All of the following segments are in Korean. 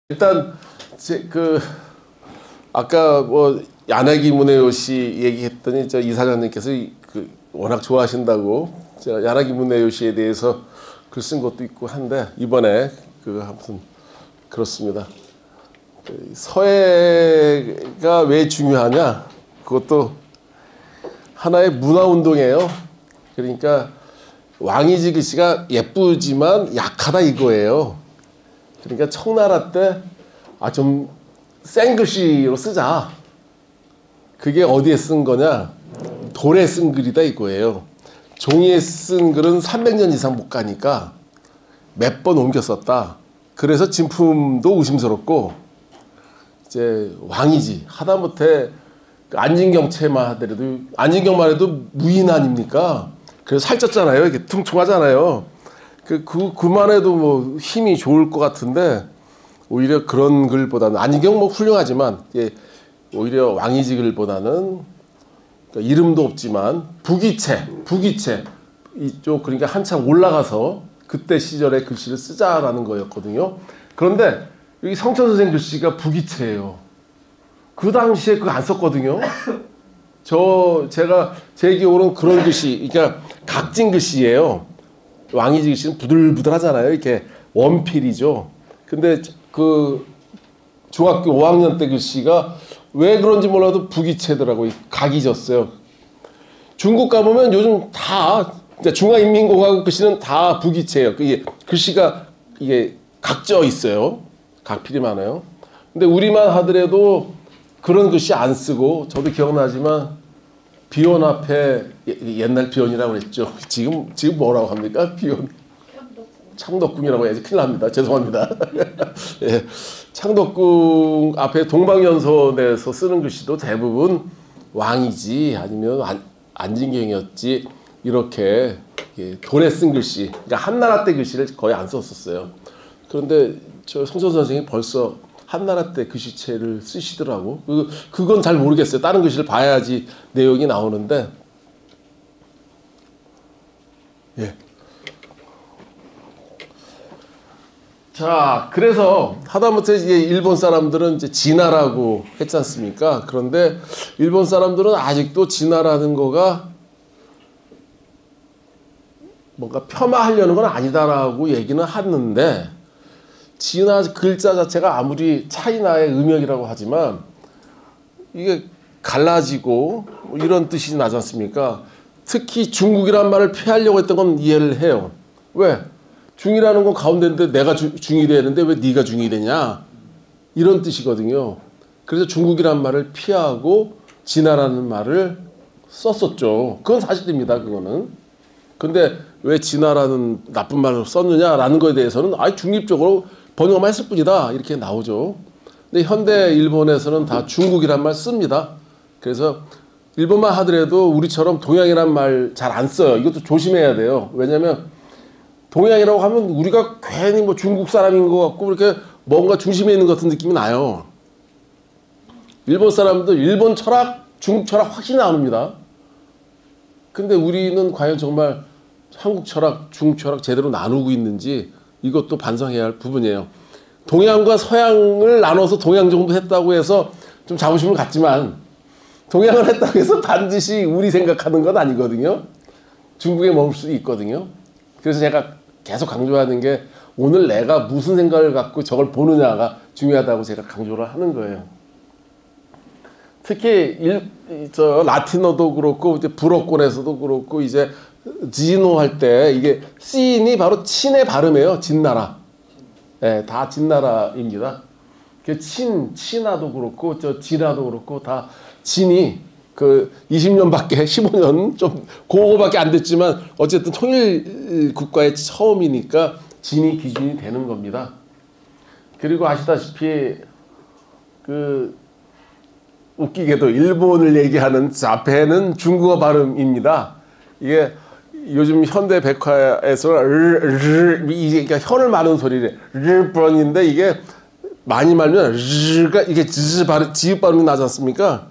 일단 아까 뭐 야나기 무네요시 얘기했더니 저 이사장님께서 워낙 좋아하신다고 야나기 무네요시에 대해서 글 쓴 것도 있고 한데 이번에 아무튼 그렇습니다. 서예가 왜 중요하냐? 그것도 하나의 문화 운동이에요. 그러니까 왕이지 글씨가 예쁘지만 약하다 이거예요. 그러니까 청나라 때 좀 센 글씨로 쓰자. 그게 어디에 쓴 거냐? 돌에 쓴 글이다 이거예요. 종이에 쓴 글은 300년 이상 못 가니까 몇 번 옮겨 썼다. 그래서 진품도 의심스럽고 이제 왕이지 하다못해 안진경체만 하더라도 안진경만 해도 무인 아닙니까? 그래서 살쪘잖아요. 이렇게 퉁퉁하잖아요. 그만 해도 뭐 힘이 좋을 것 같은데 오히려 그런 글보다는 안진경 뭐 훌륭하지만 오히려 왕이지 글보다는 그러니까 이름도 없지만 부기체 이쪽 그러니까 한참 올라가서 그때 시절의 글씨를 쓰자라는 거였거든요. 그런데 여기 성천 선생 글씨가 부기체예요. 그 당시에 그거 안 썼거든요. 제가 제 기억으로는 그런 글씨, 그러니까 각진 글씨예요. 왕이지 글씨는 부들부들하잖아요. 이렇게 원필이죠. 근데 중학교 5학년 때 글씨가 왜 그런지 몰라도 부기체더라고요. 각이 졌어요. 중국 가보면 요즘 다 중화인민공화국 글씨는 다 부기체예요. 글씨가 이게 각져 있어요. 각필이 많아요. 근데 우리만 하더라도 그런 글씨 안 쓰고 저도 기억나지만 비온 앞에 옛날 비온이라고 그랬죠. 지금 뭐라고 합니까? 비온. 창덕궁이라고 해야지 큰일 납니다. 죄송합니다. 예, 창덕궁 앞에 동방연선에서 쓰는 글씨도 대부분 왕이지 아니면 안진경이었지 이렇게 돌에 쓴 글씨, 그러니까 한나라 때 글씨를 거의 안 썼었어요. 그런데 저 성천 선생이 벌써 한나라 때 글씨체를 쓰시더라고. 그건 잘 모르겠어요. 다른 글씨를 봐야지 내용이 나오는데. 예. 자, 그래서 하다못해 이제 일본 사람들은 이제 진화라고 했지 않습니까? 그런데 일본 사람들은 아직도 진화라는 거가 뭔가 폄하하려는 건 아니다라고 얘기는 하는데 진화 글자 자체가 아무리 차이나의 음역이라고 하지만 이게 갈라지고 이런 뜻이 나지 않습니까? 특히 중국이란 말을 피하려고 했던 건 이해를 해요. 왜? 중이라는 건 가운데인데 내가 중이 되는데 왜 네가 중이 되냐? 이런 뜻이거든요. 그래서 중국이란 말을 피하고 진화라는 말을 썼었죠. 그건 사실입니다. 그거는. 근데 왜 진화라는 나쁜 말을 썼느냐라는 거에 대해서는 중립적으로 번역만 했을 뿐이다. 이렇게 나오죠. 근데 현대 일본에서는 다 중국이란 말 씁니다. 그래서 일본말 하더라도 우리처럼 동양이란 말 잘 안 써요. 이것도 조심해야 돼요. 왜냐면 동양이라고 하면 우리가 괜히 뭐 중국 사람인 것 같고 이렇게 뭔가 중심에 있는 것 같은 느낌이 나요. 일본 사람들 일본 철학, 중국 철학 확실히 나눕니다. 근데 우리는 과연 정말 한국 철학, 중국 철학 제대로 나누고 있는지 이것도 반성해야 할 부분이에요. 동양과 서양을 나눠서 동양 정도 했다고 해서 좀 자부심을 갖지만 동양을 했다고 해서 반드시 우리 생각하는 건 아니거든요. 중국에 머물 수도 있거든요. 그래서 제가 계속 강조하는 게 오늘 내가 무슨 생각을 갖고 저걸 보느냐가 중요하다고 제가 강조를 하는 거예요. 특히 라틴어도 그렇고 이제 불어권에서도 그렇고 이제 지노 할 때 이게 C인이 바로 친의 발음이에요. 진나라. 예, 다 진나라입니다. 친나도 그렇고 진화도 그렇고 다 진이 20년밖에 15년 좀 그거밖에 안 됐지만 어쨌든 통일 국가의 처음이니까 진이 기준이 되는 겁니다. 그리고 아시다시피 웃기게도 일본을 얘기하는 자페는 중국어 발음입니다. 이게 요즘 현대 백화에서 그러니까 혀를 마는 소리래. 르번인데 이게 많이 말면 르가 이게 지읒 발음이 나지 않습니까?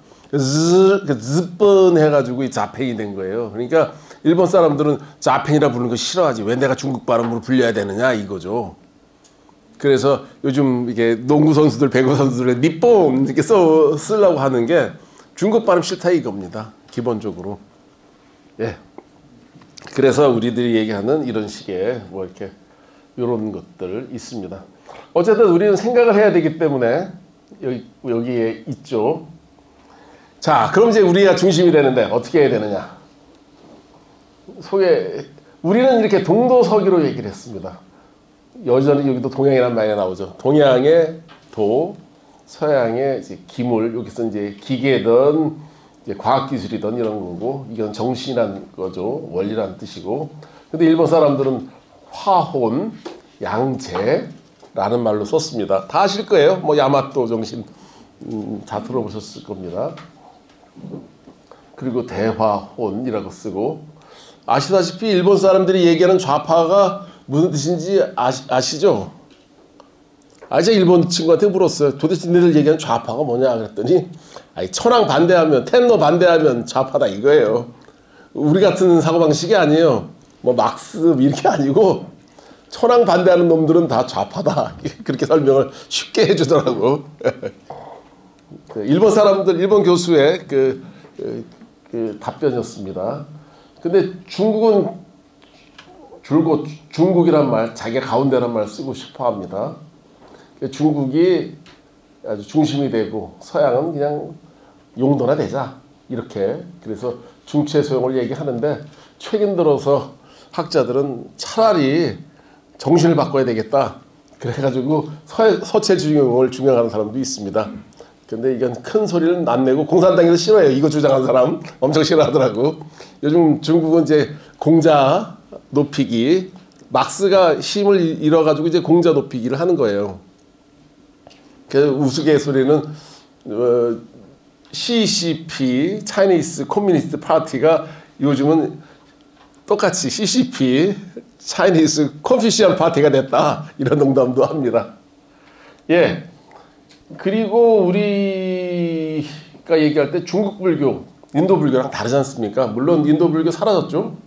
즈번 해가지고 이 자펜이 된 거예요. 그러니까 일본 사람들은 자펜이라 부르는 거 싫어하지. 왜 내가 중국 발음으로 불려야 되느냐 이거죠. 그래서 요즘 이게 농구 선수들, 배구 선수들의 니뽕 이렇게 쓰려고 하는 게 중국 발음 싫다 이겁니다. 기본적으로. 예. 그래서 우리들이 얘기하는 이런 식의 뭐 이렇게 이런 것들 있습니다. 어쨌든 우리는 생각을 해야 되기 때문에 여기에 있죠. 자, 그럼 이제 우리가 중심이 되는데 어떻게 해야 되느냐? 우리는 이렇게 동도서기로 얘기를 했습니다. 여전히 여기도 동양이라는 말이 나오죠. 동양의 도, 서양의 이제 기물, 여기서 이제 기계든 이제 과학기술이든 이런 거고, 이건 정신이란 거죠. 원리란 뜻이고. 근데 일본 사람들은 화혼, 양재라는 말로 썼습니다. 다 아실 거예요. 뭐 야마토 정신 다 들어보셨을 겁니다. 그리고 대화혼이라고 쓰고, 아시다시피 일본 사람들이 얘기하는 좌파가 무슨 뜻인지 아시죠? 제가 일본 친구한테 물었어요. 도대체 너희들 얘기하는 좌파가 뭐냐 그랬더니 천황 반대하면, 텐노 반대하면 좌파다 이거예요. 우리 같은 사고방식이 아니에요. 뭐 막스 이렇게 아니고 천황 반대하는 놈들은 다 좌파다. 그렇게 설명을 쉽게 해주더라고. 일본 사람들, 일본 교수의 그 답변이었습니다. 근데 중국은 줄곧 중국이란 말, 자기 가운데란 말 쓰고 싶어 합니다. 중국이 아주 중심이 되고 서양은 그냥 용도나 되자 이렇게. 그래서 중체 소용을 얘기하는데 최근 들어서 학자들은 차라리 정신을 바꿔야 되겠다. 그래가지고 서체 중용을 중용하는 사람도 있습니다. 근데 이건 큰 소리를 안 내고 공산당에서 싫어해요. 이거 주장하는 사람 엄청 싫어하더라고. 요즘 중국은 이제 공자 높이기, 막스가 힘을 잃어가지고 이제 공자 높이기를 하는 거예요. 그래서 우스갯소리는 CCP, Chinese Communist Party가 요즘은 똑같이 CCP, Chinese Confucian Party가 됐다. 이런 농담도 합니다. 예. 그리고 우리가 얘기할 때 중국 불교, 인도 불교랑 다르지 않습니까? 물론 인도 불교 사라졌죠.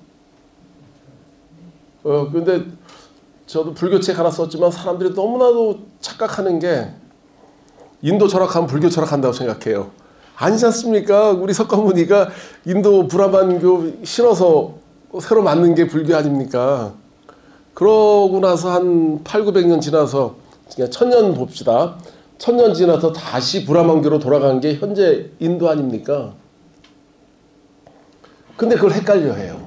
근데 저도 불교책 하나 썼지만 사람들이 너무나도 착각하는 게 인도 철학하면 불교 철학한다고 생각해요. 아니지 않습니까? 우리 석가모니가 인도 브라만교 싫어서 새로 만든 게 불교 아닙니까? 그러고 나서 한 800~900년 지나서 그냥 1000년 봅시다. 1000년 지나서 다시 브라만교로 돌아간 게 현재 인도 아닙니까? 근데 그걸 헷갈려 해요.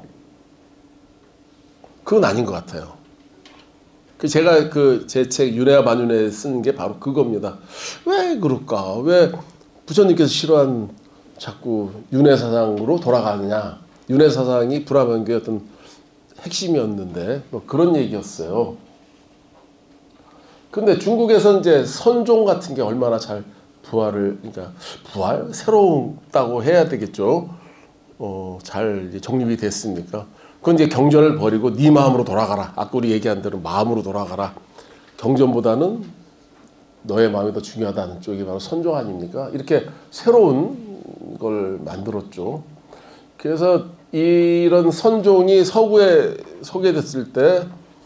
그건 아닌 것 같아요. 제가 제 책 윤회와 만윤회 쓴 게 바로 그겁니다. 왜 그럴까? 왜 부처님께서 싫어한 자꾸 윤회 사상으로 돌아가느냐? 윤회 사상이 브라만교의 어떤 핵심이었는데 뭐 그런 얘기였어요. 근데 중국에서 이제 선종 같은 게 얼마나 잘 그러니까 새롭다고 해야 되겠죠. 잘 정립이 됐으니까. 그건 이제 경전을 버리고 네 마음으로 돌아가라. 아까 우리 얘기한 대로 마음으로 돌아가라. 경전보다는 너의 마음이 더 중요하다는 쪽이 바로 선종 아닙니까? 이렇게 새로운 걸 만들었죠. 그래서 이런 선종이 서구에 소개됐을 때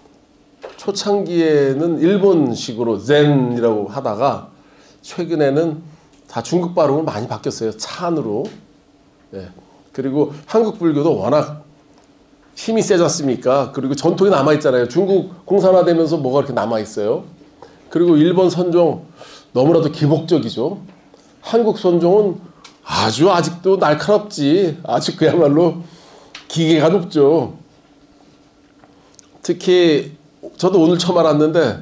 초창기에는 일본식으로 젠이라고 하다가 최근에는 다 중국 발음으로 많이 바뀌었어요. 찬으로. 예. 그리고 한국 불교도 워낙 힘이 세지 않습니까? 그리고 전통이 남아있잖아요. 중국 공산화되면서 뭐가 이렇게 남아있어요. 그리고 일본 선종 너무나도 기복적이죠. 한국 선종은 아직도 날카롭지. 아주 그야말로 기계가 높죠. 특히 저도 오늘 처음 알았는데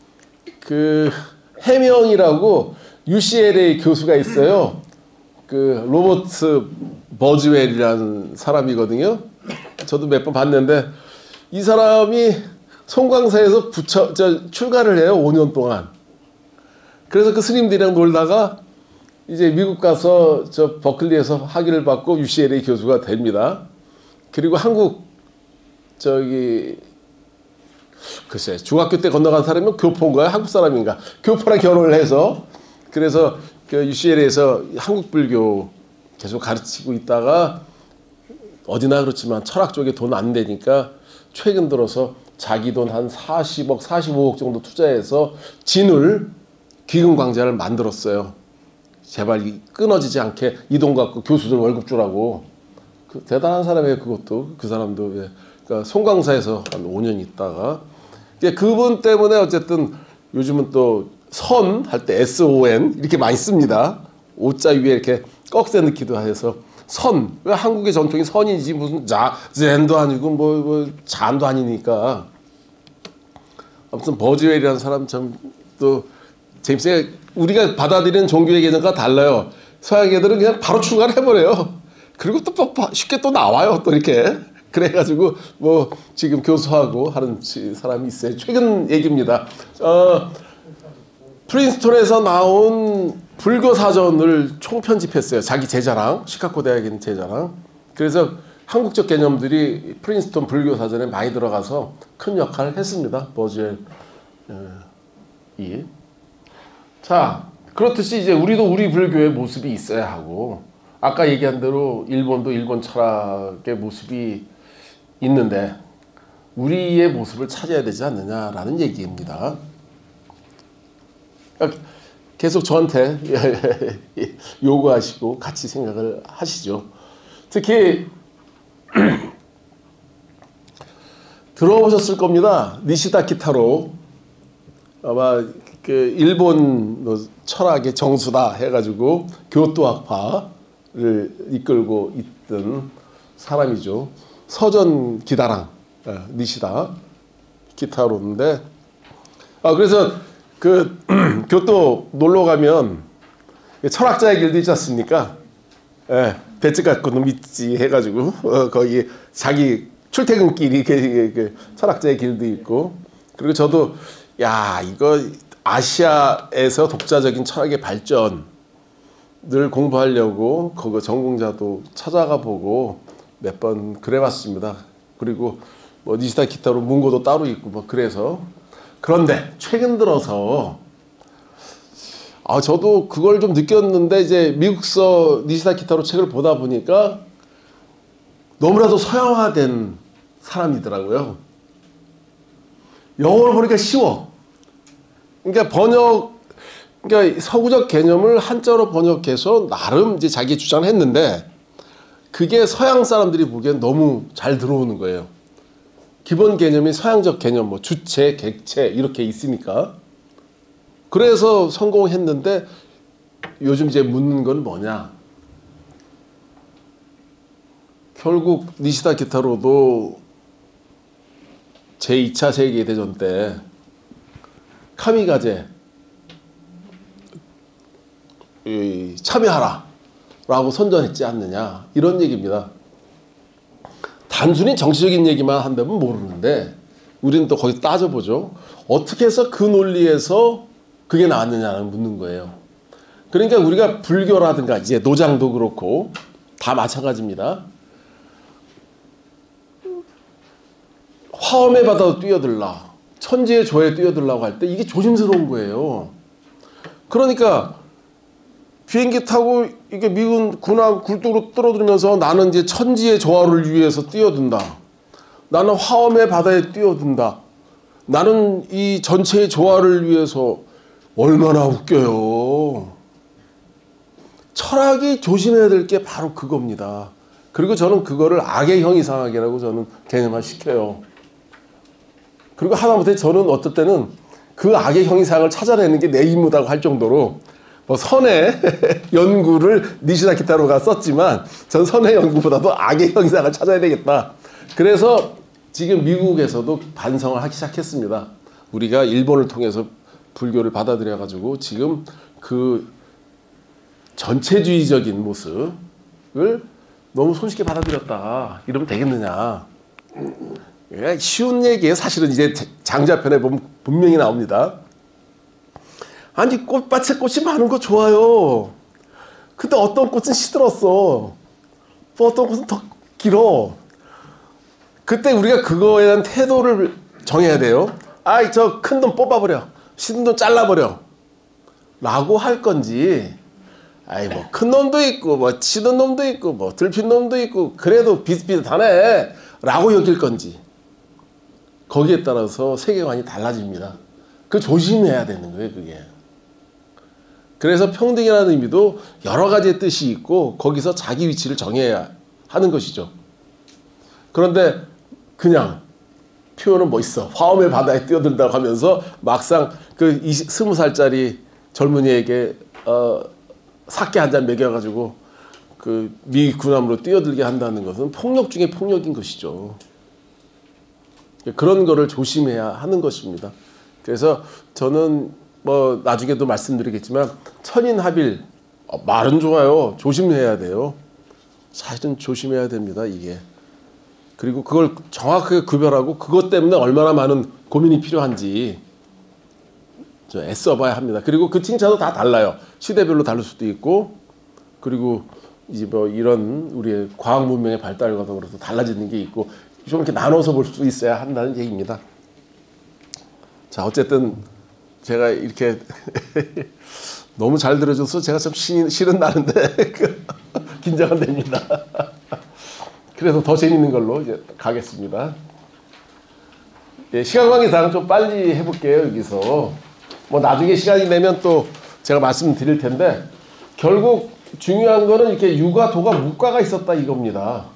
해명이라고 UCLA 교수가 있어요. 로버트 버즈웰이라는 사람이거든요. 저도 몇 번 봤는데 이 사람이 송광사에서 출가를 해요. 5년 동안. 그래서 그 스님들이랑 놀다가 이제 미국 가서 버클리에서 학위를 받고 UCLA 교수가 됩니다. 그리고 한국 글쎄 중학교 때 건너간 사람이면 교포인가요? 한국 사람인가? 교포랑 결혼을 해서 그래서 UCLA에서 한국 불교 계속 가르치고 있다가 어디나 그렇지만 철학 쪽에 돈 안 되니까 최근 들어서 자기 돈 한 40억, 45억 정도 투자해서 진울 귀금광장을 만들었어요. 제발 끊어지지 않게 이 돈 갖고 교수들 월급 주라고. 대단한 사람이에요. 그것도 그 사람도. 예. 그러니까 송강사에서 한 5년 있다가 그분 때문에 어쨌든 요즘은 또 선 할 때 SON 이렇게 많이 씁니다. 오자 위에 이렇게 꺽쇠 넣기도 해서 선. 왜 한국의 전통이 선이지 무슨 젠도 아니고 뭐 잔도 아니니까. 아무튼 버즈웰이라는 사람 참 또 재밌어요. 우리가 받아들이는 종교의 개념과 달라요. 서양 애들은 그냥 바로 출가를 해버려요. 그리고 또 쉽게 또 나와요. 또 이렇게. 그래가지고 뭐 지금 교수하고 하는 사람이 있어요. 최근 얘기입니다. 프린스턴에서 나온 불교 사전을 총편집했어요. 자기 제자랑, 시카고 대학에 있는 제자랑. 그래서 한국적 개념들이 프린스턴 불교 사전에 많이 들어가서 큰 역할을 했습니다. 버즈웰이. 자, 그렇듯이 이제 우리도 우리 불교의 모습이 있어야 하고, 아까 얘기한 대로 일본도 일본 철학의 모습이 있는데 우리의 모습을 찾아야 되지 않느냐라는 얘기입니다. 계속 저한테 요구하시고 같이 생각을 하시죠. 특히 들어보셨을 겁니다. 니시다 키타로. 아마 그 일본 철학의 정수다 해가지고 교토학파를 이끌고 있던 사람이죠. 서전 기다랑 니시다 키타로인데, 그래서 그 교토 놀러 가면 철학자의 길도 있지 않습니까? 예, 배지 갖고는 믿지 해가지고 거기 자기 출퇴근길이 그 철학자의 길도 있고, 그리고 저도 야 이거 아시아에서 독자적인 철학의 발전을 공부하려고 그거 전공자도 찾아가 보고 몇 번 그래봤습니다. 그리고 뭐 니시다 키타로 문고도 따로 있고 뭐 그래서. 그런데 최근 들어서 저도 그걸 좀 느꼈는데 이제 미국서 니시다 키타로 책을 보다 보니까 너무나도 서양화된 사람이더라고요. 영어로 보니까 쉬워. 그러니까 그러니까 서구적 개념을 한자로 번역해서 나름 이제 자기 주장을 했는데 그게 서양 사람들이 보기엔 너무 잘 들어오는 거예요. 기본 개념이 서양적 개념, 뭐 주체, 객체 이렇게 있으니까. 그래서 성공했는데 요즘 이제 묻는 건 뭐냐? 결국 니시다 키타로도 제2차 세계대전 때 카미가제 참여하라 라고 선전했지 않느냐 이런 얘기입니다. 단순히 정치적인 얘기만 한다면 모르는데 우리는 또 거기 따져보죠. 어떻게 해서 그 논리에서 그게 나왔느냐는 묻는 거예요. 그러니까 우리가 불교라든가 이제 노장도 그렇고 다 마찬가지입니다. 화엄의 바다로 뛰어들라, 천지의 조에 뛰어들라고 할 때 이게 조심스러운 거예요. 그러니까 비행기 타고 이게 미군 군함 굴뚝으로 떨어들면서 나는 이제 천지의 조화를 위해서 뛰어든다. 나는 화엄의 바다에 뛰어든다. 나는 이 전체의 조화를 위해서. 얼마나 웃겨요. 철학이 조심해야 될 게 바로 그겁니다. 그리고 저는 그거를 악의 형이상학이라고 저는 개념화 시켜요. 그리고 하다못해 저는 어떨 때는 그 악의 형이상을 찾아내는 게 내 임무라고 할 정도로 뭐 선의 연구를 니시다 키타로가 썼지만 전 선의 연구보다도 악의 형이상을 찾아야 되겠다. 그래서 지금 미국에서도 반성을 하기 시작했습니다. 우리가 일본을 통해서 불교를 받아들여 가지고 지금 그 전체주의적인 모습을 너무 손쉽게 받아들였다. 이러면 되겠느냐. 쉬운 얘기예요. 사실은 이제 장자편에 보면 분명히 나옵니다. 아니 꽃밭에 꽃이 많은 거 좋아요. 근데 어떤 꽃은 시들었어. 또 어떤 꽃은 더 길어. 그때 우리가 그거에 대한 태도를 정해야 돼요. 아이 저 큰 놈 뽑아버려. 시든 놈 잘라버려. 라고 할 건지, 아이 뭐 큰 놈도 있고 뭐 치는 놈도 있고 뭐 들핀 놈도 있고 그래도 비슷비슷하네 라고 여길 건지, 거기에 따라서 세계관이 달라집니다. 그 조심해야 되는 거예요, 그게. 그래서 평등이라는 의미도 여러 가지의 뜻이 있고 거기서 자기 위치를 정해야 하는 것이죠. 그런데 그냥 표현은 멋있어. 화엄의 바다에 뛰어든다고 하면서 막상 그 20살짜리 젊은이에게 사케 한 잔 먹여가지고 그 미 군함으로 뛰어들게 한다는 것은 폭력 중에 폭력인 것이죠. 그런 거를 조심해야 하는 것입니다. 그래서 저는 뭐 나중에도 말씀드리겠지만 천인합일 말은 좋아요. 조심해야 돼요. 사실은 조심해야 됩니다. 이게. 그리고 그걸 정확하게 구별하고 그것 때문에 얼마나 많은 고민이 필요한지 애써봐야 합니다. 그리고 그 칭찬도 다 달라요. 시대별로 다를 수도 있고 그리고 이제 뭐 이런 우리의 과학 문명의 발달과 더불어서 달라지는 게 있고 좀 이렇게 나눠서 볼 수 있어야 한다는 얘기입니다. 자, 어쨌든 제가 이렇게 너무 잘 들어줘서 제가 참 실은 나는데 긴장은 됩니다. 그래서 더 재밌는 걸로 이제 가겠습니다. 예, 시간 관계상 좀 빨리 해볼게요. 여기서 뭐 나중에 시간이 되면 또 제가 말씀드릴 텐데 결국 중요한 거는 이렇게 유가, 도가, 무가가 있었다 이겁니다.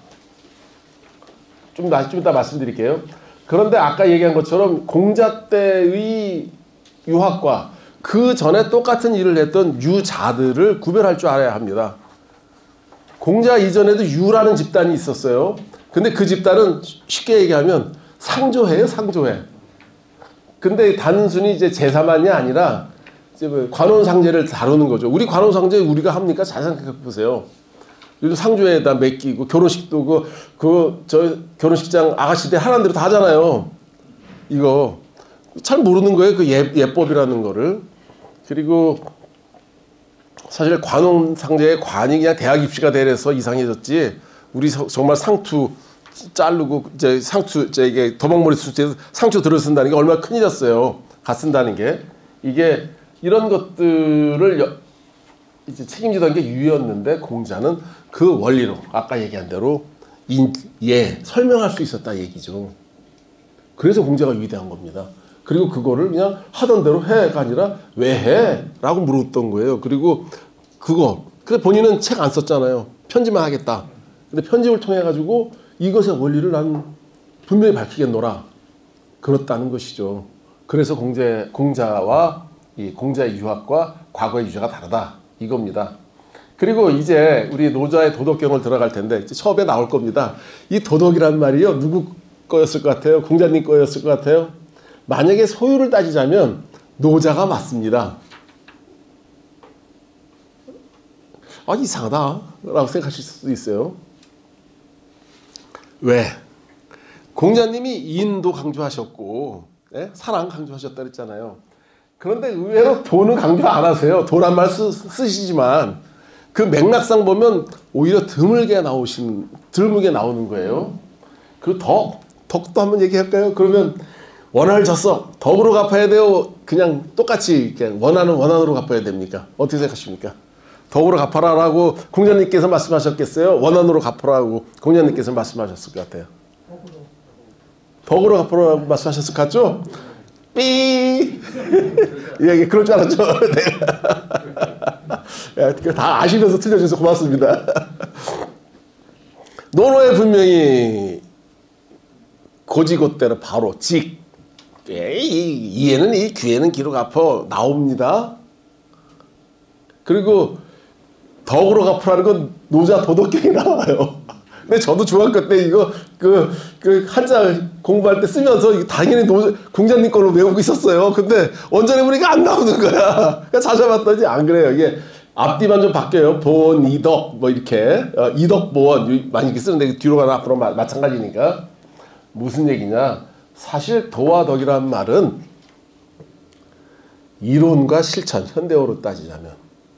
좀 이따 말씀드릴게요. 그런데 아까 얘기한 것처럼 공자 때의 유학과 그 전에 똑같은 일을 했던 유자들을 구별할 줄 알아야 합니다. 공자 이전에도 유라는 집단이 있었어요. 근데 그 집단은 쉽게 얘기하면 상조해요, 상조해. 근데 단순히 이제 제사만이 아니라 이제 뭐 관원상제를 다루는 거죠. 우리 관원상제 우리가 합니까? 잘 생각해 보세요. 요즘 상조에다 맡기고 결혼식도 저 결혼식장 아가씨들 하라는 대로 다 하잖아요. 이거 잘 모르는 거예요. 그 예법이라는 거를. 그리고 사실 관원상제의 관이 그냥 대학 입시가 되래서 이상해졌지. 우리 정말 상투 자르고 이제 상투 이게 도망머리 수제에서 상투 들어 쓴다는 게 얼마나 큰일이었어요. 가 쓴다는 게 이게 이런 것들을 이제 책임지던 게 유였는데 공자는 그 원리로 아까 얘기한 대로 설명할 수 있었다 얘기죠. 그래서 공자가 위대한 겁니다. 그리고 그거를 그냥 하던 대로 해가 아니라 왜 해? 라고 물었던 거예요. 그리고 그래서 본인은 책 안 썼잖아요. 편집만 하겠다. 근데 편집을 통해 가지고 이것의 원리를 난 분명히 밝히겠노라. 그렇다는 것이죠. 그래서 공자와 이 공자의 유학과 과거의 유자가 다르다. 이겁니다. 그리고 이제 우리 노자의 도덕경을 들어갈 텐데 이제 처음에 나올 겁니다. 이 도덕이란 말이요. 누구 거였을 것 같아요? 공자님 거였을 것 같아요? 만약에 소유를 따지자면 노자가 맞습니다. 아, 이상하다 라고 생각하실 수도 있어요. 왜? 공자님이 인도 강조하셨고 사랑 강조하셨다 그랬잖아요. 그런데 의외로 도는 강조 안 하세요. 도란 말 쓰시지만 그 맥락상 보면 오히려 드물게 나오는 거예요. 그리고 덕도 한번 얘기할까요? 그러면 원한을 졌어. 덕으로 갚아야 돼요? 그냥 똑같이 그냥 원한으로 갚아야 됩니까? 어떻게 생각하십니까? 덕으로 갚아라라고 공자님께서 말씀하셨겠어요? 원한으로 갚아라고 공자님께서 말씀하셨을 것 같아요. 덕으로 갚아라고 말씀하셨을 것 같죠? 삐! 예, 그럴 줄 알았죠? 네. 다 아시면서 틀려주셔서 고맙습니다. 논어에 분명히 고지고대로 바로 직. 이에는 이, 귀에는 기로 갚어 나옵니다. 그리고 덕으로 갚으라는 건 노자 도덕경에 나와요. 근데 저도 중학교 때 이거 그 한자 공부할 때 쓰면서 당연히 공자님 걸로 외우고 있었어요. 근데 원전에 보니까 안 나오는 거야. 찾아봤더니 안 그래요. 이게 앞뒤만 좀 바뀌어요. 보원, 이덕 뭐 이렇게 이덕, 보원 많이 이렇게 쓰는데 뒤로 가나 앞으로 마찬가지니까. 무슨 얘기냐? 사실 도와 덕이라는 말은 이론과 실천, 현대어로 따지자면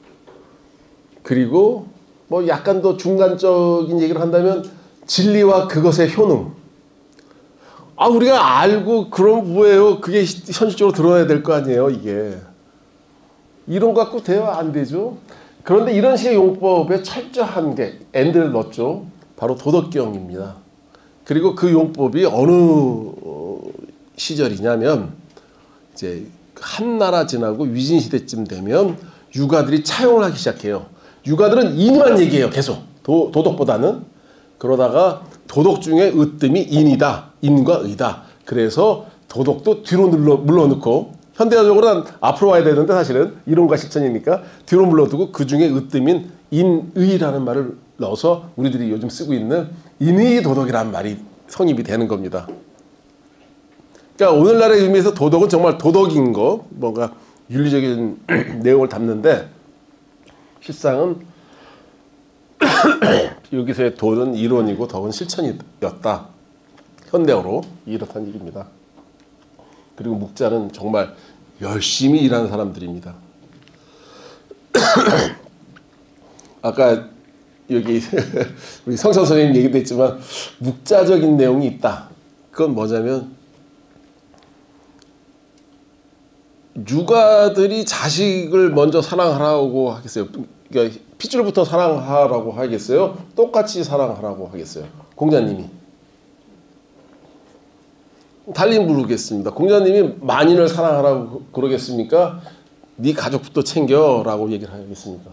그리고 뭐 약간 더 중간적인 얘기를 한다면 진리와 그것의 효능. 아, 우리가 알고 그럼 뭐예요? 그게 현실적으로 드러나야 될 거 아니에요, 이게. 이론 갖고 돼요? 안 되죠? 그런데 이런 식의 용법에 철저한 게 엔드를 넣었죠. 바로 도덕경입니다. 그리고 그 용법이 어느 시절이냐면 이제 한나라 지나고 위진 시대쯤 되면 유가들이 차용을 하기 시작해요. 유가들은 인만 얘기해요. 계속 도덕보다는. 그러다가 도덕 중에 으뜸이 인이다. 인과 의다. 그래서 도덕도 뒤로 물러넣고 현대적으로는 앞으로 와야 되는데 사실은 이론과 실천이니까 뒤로 물러두고 그 중에 으뜸인 인의라는 말을 넣어서 우리들이 요즘 쓰고 있는 인의 도덕이라는 말이 성립이 되는 겁니다. 그러니까 오늘날의 의미에서 도덕은 정말 도덕인 거, 뭔가 윤리적인 내용을 담는데 실상은 여기서의 도는 이론이고 덕은 실천이었다. 현대어로 이렇다는 얘기입니다. 그리고 묵자는 정말 열심히 일하는 사람들입니다. 아까 여기 우리 성찬 선생님 얘기도 했지만 묵자적인 내용이 있다. 그건 뭐냐면 육아들이 자식을 먼저 사랑하라고 하겠어요. 그러니까 핏줄부터 사랑하라고 하겠어요. 똑같이 사랑하라고 하겠어요. 공자님이. 달리 물으겠습니다. 공자님이 만인을 사랑하라고 그러겠습니까? 네 가족부터 챙겨라고 얘기를 하겠습니까?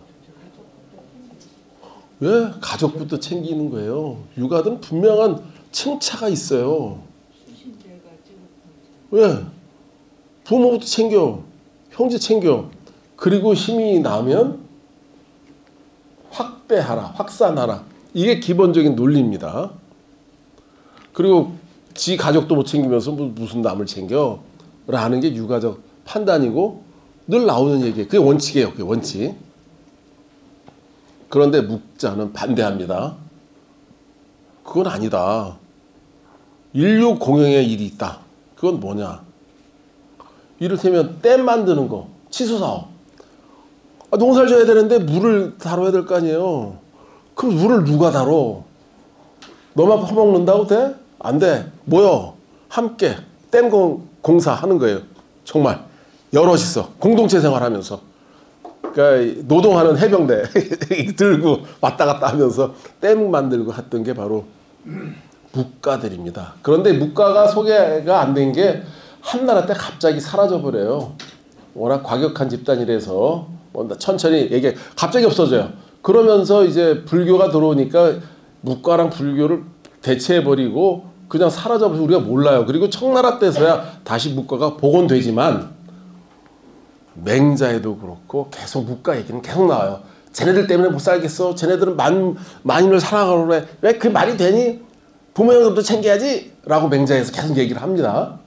왜? 가족부터 챙기는 거예요. 육아들은 분명한 층차가 있어요. 왜? 부모부터 챙겨, 형제 챙겨, 그리고 힘이 나면 확대하라, 확산하라. 이게 기본적인 논리입니다. 그리고 지 가족도 못 챙기면서 무슨 남을 챙겨? 라는 게 육아적 판단이고 늘 나오는 얘기예요. 그게 원칙이에요. 그게 원칙. 그런데 묵자는 반대합니다. 그건 아니다. 인류 공용의 일이 있다. 그건 뭐냐? 이를테면 댐 만드는 거, 치수사업. 농사를 져야 되는데 물을 다뤄야 될 거 아니에요. 그럼 물을 누가 다뤄? 너만 퍼먹는다고 돼? 안 돼. 모여. 함께 댐 공사 하는 거예요. 정말 여럿이서 공동체 생활하면서. 그러니까 노동하는 해병대 들고 왔다 갔다 하면서 댐 만들고 했던 게 바로 묵가들입니다. 그런데 묵가가 소개가 안 된 게 한나라 때 갑자기 사라져 버려요. 워낙 과격한 집단이라서 천천히 이게 갑자기 없어져요. 그러면서 이제 불교가 들어오니까 묵가랑 불교를 대체해 버리고 그냥 사라져 버려서 우리가 몰라요. 그리고 청나라 때서야 다시 묵가가 복원되지만 맹자에도 그렇고 계속 묵가 얘기는 계속 나와요. 쟤네들 때문에 못 살겠어. 쟤네들은 만인을 사랑하라고 그래. 왜 그 말이 되니? 부모 형들도 챙겨야지 라고 맹자에서 계속 얘기를 합니다.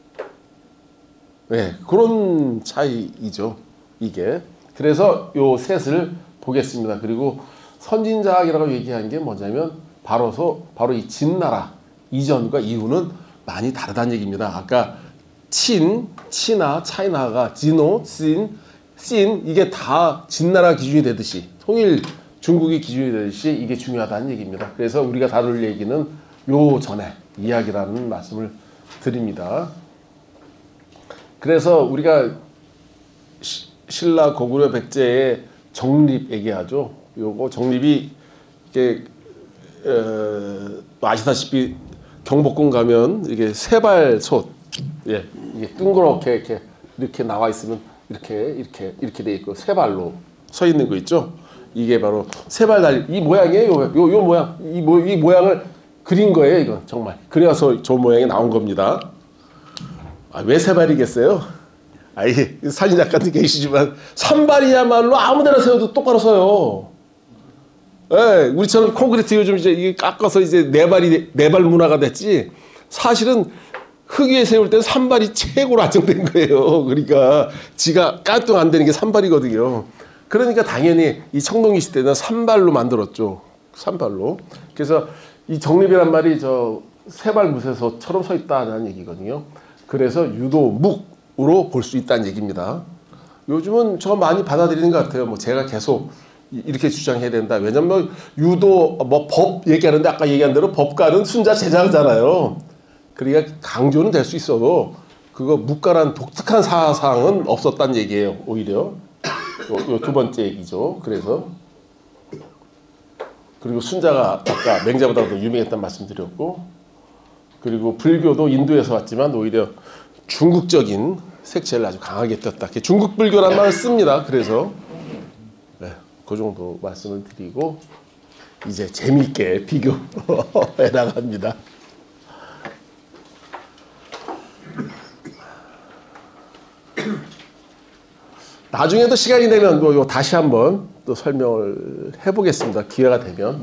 네, 그런 차이이죠. 이게. 그래서 요 셋을 보겠습니다. 그리고 선진작이라고 얘기한 게 뭐냐면 바로 이 진나라 이전과 이후는 많이 다르다는 얘기입니다. 아까 친나, 차이나가 진호, 씬 이게 다 진나라 기준이 되듯이 통일 중국이 기준이 되듯이 이게 중요하다는 얘기입니다. 그래서 우리가 다룰 얘기는 요 전에 이야기라는 말씀을 드립니다. 그래서 우리가 신라 고구려 백제의 정립 얘기하죠. 요거 정립이 이게 아시다시피 경복궁 가면 이게 세발솥, 예, 이게 둥그렇게 이렇게 나와 있으면 이렇게 돼 있고 세 발로 서 있는 거 있죠. 이게 바로 세발 달리 이 모양이에요. 요 모양 이 모양을 그린 거예요. 이건 정말 그려서 저 모양이 나온 겁니다. 왜 세 발이겠어요? 사진 작가님 계시지만 산발이야말로 아무데나 세워도 똑바로 서요. 예, 우리처럼 콘크리트 요즘 이제 이게 깎아서 이제 네 발 문화가 됐지. 사실은 흙 위에 세울 때는 산발이 최고로 안정된 거예요. 그러니까 지가 깐뚱 안 되는 게 산발이거든요. 그러니까 당연히 이 청동기 시대는 산발로 만들었죠. 산발로. 그래서 이 정립이란 말이 저 세발 무쇠소처럼 서 있다는 얘기거든요. 그래서 유도묵으로 볼 수 있다는 얘기입니다. 요즘은 저 많이 받아들이는 것 같아요. 뭐 제가 계속 이렇게 주장해야 된다. 왜냐면 유도 법 얘기하는데 아까 얘기한 대로 법가는 순자 제자잖아요. 그러니까 강조는 될 수 있어도 그거 묵가란 독특한 사상은 없었다는 얘기예요. 오히려 요 두 번째 얘기죠. 그래서 그리고 순자가 아까 맹자보다 더 유명했다는 말씀드렸고, 그리고 불교도 인도에서 왔지만 오히려 중국적인 색채를 아주 강하게 떴다. 중국 불교란 말을 씁니다. 그래서 네, 그 정도 말씀을 드리고 이제 재미있게 비교해 나갑니다. 나중에도 시간이 되면 뭐 다시 한번 또 설명을 해보겠습니다. 기회가 되면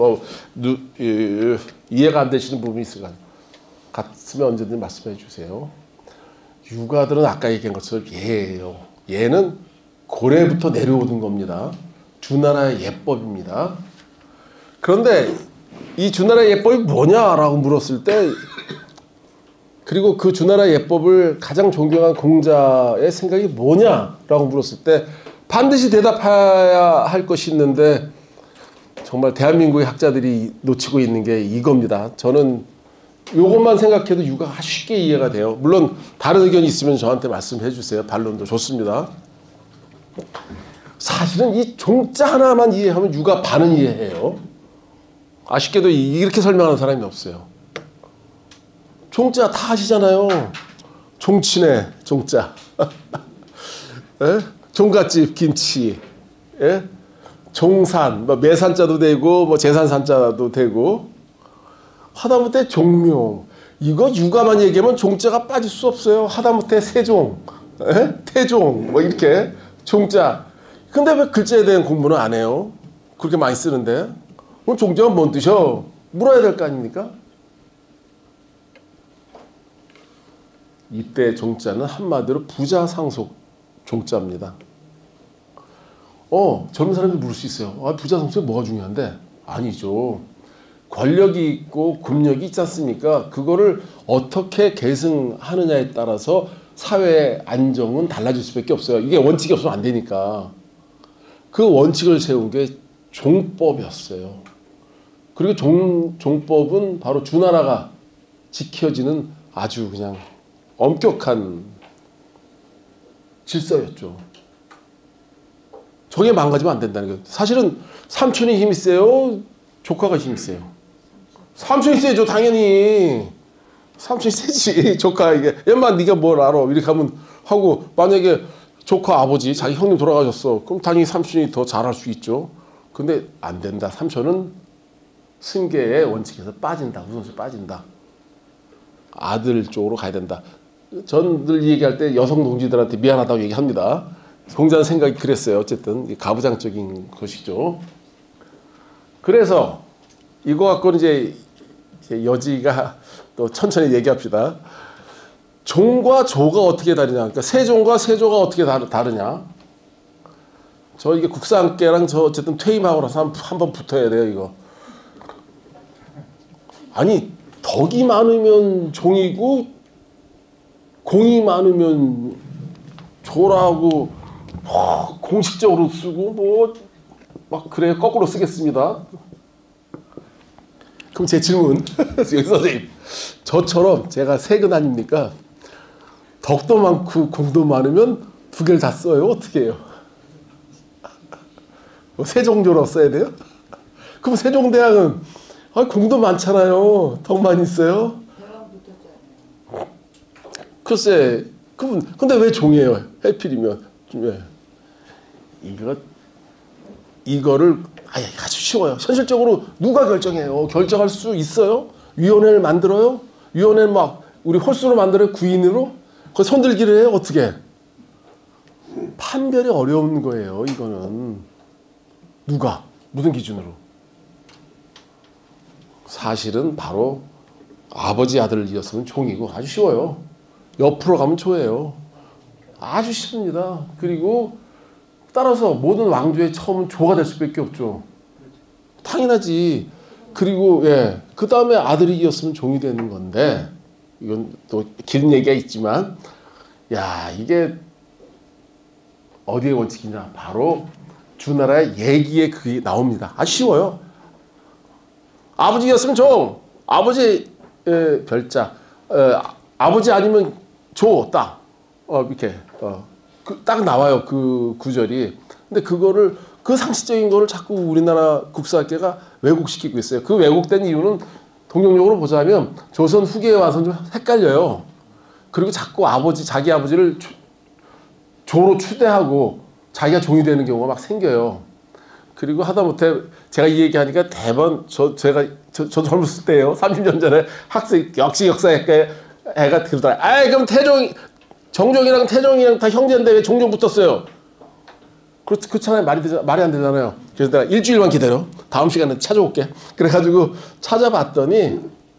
이해가 안 되시는 부분이 있을 같으면 언제든 말씀해 주세요. 유가들은 아까 얘기한 것처럼 예예요. 예는 고래부터 내려오는 겁니다. 주나라의 예법입니다. 그런데 이 주나라의 예법이 뭐냐라고 물었을 때, 그리고 그 주나라 예법을 가장 존경한 공자의 생각이 뭐냐라고 물었을 때 반드시 대답해야 할 것이 있는데 정말 대한민국의 학자들이 놓치고 있는 게 이겁니다. 저는 이것만 생각해도 유가가 쉽게 이해가 돼요. 물론 다른 의견이 있으면 저한테 말씀해 주세요. 반론도 좋습니다. 사실은 이 종자 하나만 이해하면 유가 반은 이해해요. 아쉽게도 이렇게 설명하는 사람이 없어요. 종자 다 아시잖아요. 종치네, 종자. 예? 종갓집 김치. 예? 종산, 뭐 매산자도 되고 뭐 재산산자도 되고, 하다못해 종묘. 이거 유가만 얘기하면 종자가 빠질 수 없어요. 하다못해 세종, 예? 태종, 뭐 이렇게 종자. 근데 왜 글자에 대한 공부는 안 해요? 그렇게 많이 쓰는데. 그럼 종자가 뭔 뜻이야? 물어야 될 거 아닙니까? 이때 종자는 한마디로 부자상속 종자입니다. 젊은 사람들이 물을 수 있어요. 부자상속이 뭐가 중요한데? 아니죠. 권력이 있고 금력이 있지 않습니까? 그거를 어떻게 계승하느냐에 따라서 사회의 안정은 달라질 수밖에 없어요. 이게 원칙이 없으면 안 되니까. 그 원칙을 세운 게 종법이었어요. 그리고 종법은 바로 주나라가 지켜지는 아주 그냥 엄격한 질서였죠. 저게 망가지면 안 된다는 거예요. 사실은 삼촌이 힘이 세요? 조카가 힘이 세요? 삼촌이 세죠, 당연히. 삼촌이 세지. 조카 이게 얘마 네가 뭘 알아? 이렇게 하면 하고, 만약에 조카 아버지 자기 형님 돌아가셨어. 그럼 당연히 삼촌이 더 잘할 수 있죠. 근데 안 된다. 삼촌은 승계의 원칙에서 빠진다. 우선순위 빠진다. 아들 쪽으로 가야 된다. 전 늘 얘기할 때 여성 동지들한테 미안하다고 얘기합니다. 공자는 생각이 그랬어요. 어쨌든 가부장적인 것이죠. 그래서 이거 갖고는 이제 여지가 또 천천히 얘기합시다. 종과 조가 어떻게 다르냐. 그러니까 세종과 세조가 어떻게 다르냐. 저 이게 국사함께랑 저 어쨌든 퇴임하고 나서 한번 붙어야 돼요, 이거. 아니, 덕이 많으면 종이고 공이 많으면 조라고 공식적으로 쓰고 뭐 막 그래 거꾸로 쓰겠습니다. 그럼 제 질문 여기 선생님, 저처럼 제가 세근 아닙니까? 덕도 많고 공도 많으면 두 개를 다 써요. 어떻게 해요? 세종조로 써야 돼요? 그럼 세종대왕은 공도 많잖아요. 덕만 있어요? 글쎄, 근데 왜 종이에요? 해필이면. 왜? 이거를 아주 쉬워요. 현실적으로 누가 결정해요? 결정할 수 있어요? 위원회를 만들어요? 위원회는 막 우리 홀수로 만들어요? 구인으로? 그 손들기를 해요? 어떻게? 판별이 어려운 거예요. 이거는. 누가? 무슨 기준으로? 사실은 바로 아버지 아들을 이었으면 종이고 아주 쉬워요. 옆으로 가면 조예요. 아주 쉽습니다. 그리고 따라서 모든 왕조의 처음은 조가 될 수밖에 없죠. 당연하지. 그리고 그 다음에 아들이 이었으면 종이 되는 건데, 이건 또 긴 얘기가 있지만, 이게 어디의 원칙이냐? 바로 주나라의 예기에 그게 나옵니다. 아주 쉬워요. 아버지였으면 종, 아버지 별자, 아버지 아니면 조, 딱 이렇게 딱 나와요. 그 구절이. 근데 그거를 그 상식적인 거를 자꾸 우리나라 국사학계가 왜곡시키고 있어요. 그 왜곡된 이유는 동영역으로 보자면 조선 후기에 와서 좀 헷갈려요. 그리고 자꾸 자기 아버지를 조로 추대하고 자기가 종이 되는 경우가 막 생겨요. 그리고 하다못해 제가 이 얘기하니까 대번 저 젊었을 때요. 30년 전에 학생 역시 역사학과에 애가 그러더라. 아이 그럼 정종이랑 태종이랑 다 형제인데 왜 종종 붙었어요? 그렇잖아요. 말이 안 되잖아요. 그래서 내가 일주일만 기다려. 다음 시간에 찾아올게. 그래가지고 찾아봤더니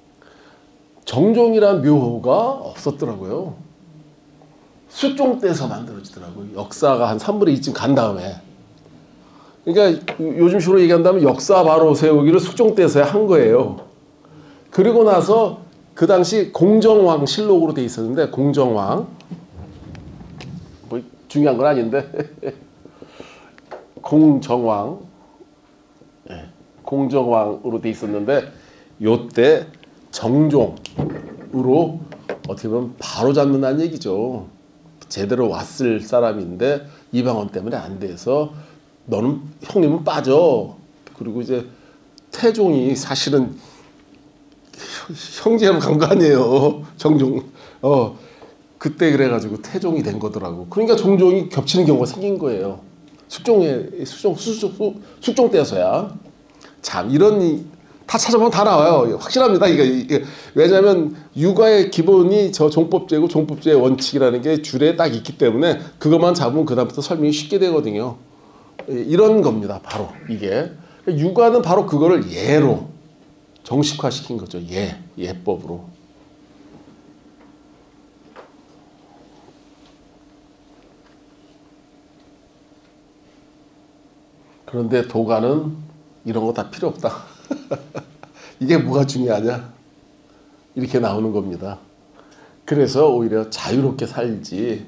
정종이란 묘호가 없었더라고요. 수종 때서 만들어지더라고요. 역사가 한 3분의 2쯤 간 다음에. 그러니까 요즘 식으로 얘기한다면 역사 바로 세우기를 수종 때서야 한 거예요. 그리고 나서 그 당시 공정왕 실록으로 돼 있었는데 공정왕 뭐 중요한 건 아닌데 공정왕 공정왕으로 돼 있었는데 요때 정종으로 어떻게 보면 바로 잡는다는 얘기죠. 제대로 왔을 사람인데 이방원 때문에 안 돼서 너는 형님은 빠져. 그리고 이제 태종이 사실은 형제로 간 거 아니에요. 정종. 그때 그래가지고 태종이 된 거더라고. 그러니까 종종이 겹치는 경우가 생긴 거예요. 숙종 때여서야. 참 이런 다 찾아보면 다 나와요. 확실합니다. 이게 왜냐하면 육아의 기본이 저 종법제고 종법제의 원칙이라는 게 줄에 딱 있기 때문에 그것만 잡으면 그 다음부터 설명이 쉽게 되거든요. 이런 겁니다. 바로 이게 육아는 바로 그거를 예로 정식화시킨 거죠. 예법으로. 그런데 도가는 이런 거 다 필요 없다. 이게 뭐가 중요하냐? 이렇게 나오는 겁니다. 그래서 오히려 자유롭게 살지.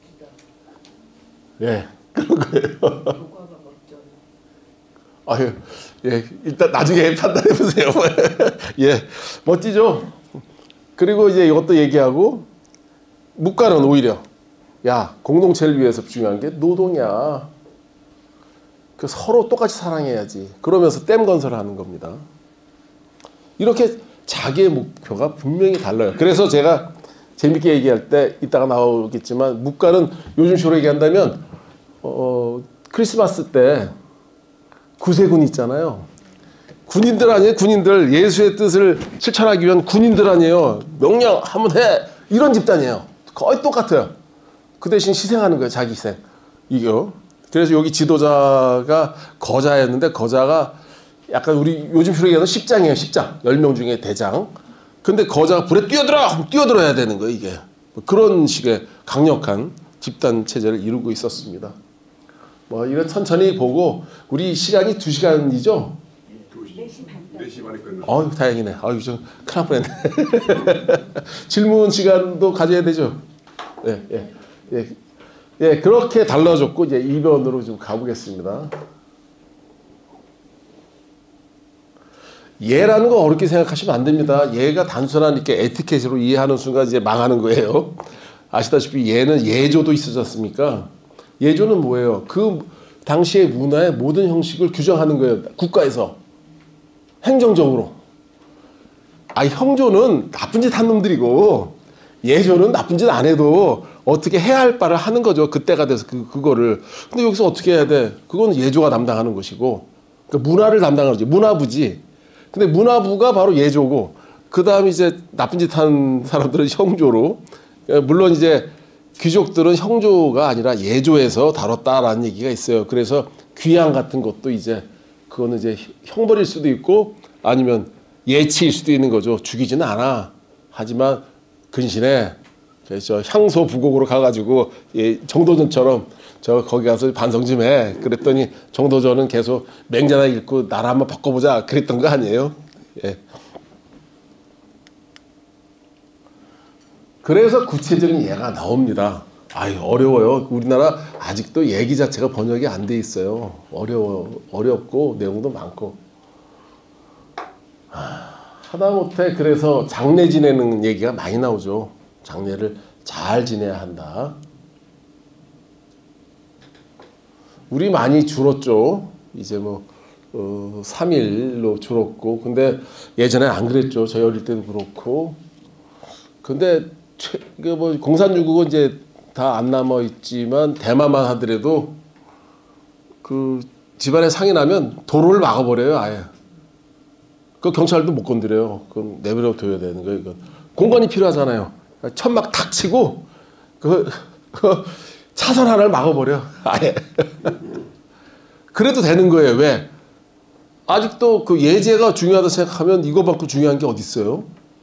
예, 그런 거예요. 아유, 예, 일단 나중에 판단해 보세요. 예, 멋지죠? 그리고 이제 이것도 얘기하고, 묵가는 오히려, 야, 공동체를 위해서 중요한 게 노동이야. 그 서로 똑같이 사랑해야지. 그러면서 댐 건설을 하는 겁니다. 이렇게 자기의 목표가 분명히 달라요. 그래서 제가 재밌게 얘기할 때 이따가 나오겠지만 묵가는 요즘 식으로 얘기한다면 크리스마스 때 구세군 있잖아요. 군인들 아니에요. 군인들. 예수의 뜻을 실천하기 위한 군인들 아니에요. 명령 한번 해. 이런 집단이에요. 거의 똑같아요. 그 대신 희생하는 거예요. 자기 희생. 이거. 그래서 여기 지도자가 거자였는데 거자가 약간 우리 요즘 식으로 얘기하는 10장이에요. 10장. 10명 중에 대장. 근데 거자가 불에 뛰어들어야 되는 거예요. 이게. 그런 식의 강력한 집단 체제를 이루고 있었습니다. 뭐 이런 천천히 보고 우리 시간이 2시간이죠? 4시 반에 끝나. 어휴 다행이네. 어휴 좀 큰일 날 뻔했네. 질문 시간도 가져야 되죠? 예, 그렇게 달라졌고 이제 2번으로 좀 가보겠습니다. 예라는 거 어렵게 생각하시면 안 됩니다. 예가 단순한 이렇게 에티켓으로 이해하는 순간 이제 망하는 거예요. 아시다시피 예는 예조도 있었지 않습니까? 예조는 뭐예요? 그 당시의 문화의 모든 형식을 규정하는 거예요. 국가에서. 행정적으로. 형조는 나쁜 짓 한 놈들이고 예조는 나쁜 짓 안 해도 어떻게 해야 할 바를 하는 거죠. 그때가 돼서 그거를. 근데 여기서 어떻게 해야 돼? 그건 예조가 담당하는 것이고 그러니까 문화를 담당하는 거지. 문화부지. 근데 문화부가 바로 예조고 그 다음에 이제 나쁜 짓 한 사람들은 형조로 물론 이제 귀족들은 형조가 아니라 예조에서 다뤘다라는 얘기가 있어요. 그래서 귀양 같은 것도 이제 그거는 이제 형벌일 수도 있고 아니면 예치일 수도 있는 거죠. 죽이지는 않아. 하지만 근신에 저 향소 부곡으로 가가지고 정도전처럼 저 거기 가서 반성 좀 해. 그랬더니 정도전은 계속 맹자나 읽고 나라 한번 바꿔보자. 그랬던 거 아니에요? 예. 그래서 구체적인 예가 나옵니다. 어려워요. 우리나라 아직도 얘기 자체가 번역이 안 돼 있어요. 어렵고 내용도 많고. 하다못해 그래서 장례 지내는 얘기가 많이 나오죠. 장례를 잘 지내야 한다. 우리 많이 줄었죠. 이제 뭐 3일로 줄었고 근데 예전에 안 그랬죠. 저희 어릴 때도 그렇고. 근데 뭐 공산주국은 이제 다 안 남아 있지만 대마만 하더라도 그 집안에 상이 나면 도로를 막아버려요 아예. 그 경찰도 못 건드려요. 그건 내버려 둬야 되는 거예요. 이건 공간이 필요하잖아요. 천막 탁 치고 그 차선 하나를 막아버려 아예. 그래도 되는 거예요. 왜? 아직도 그 예제가 중요하다 생각하면 이거만큼 중요한 게 어디 있어요?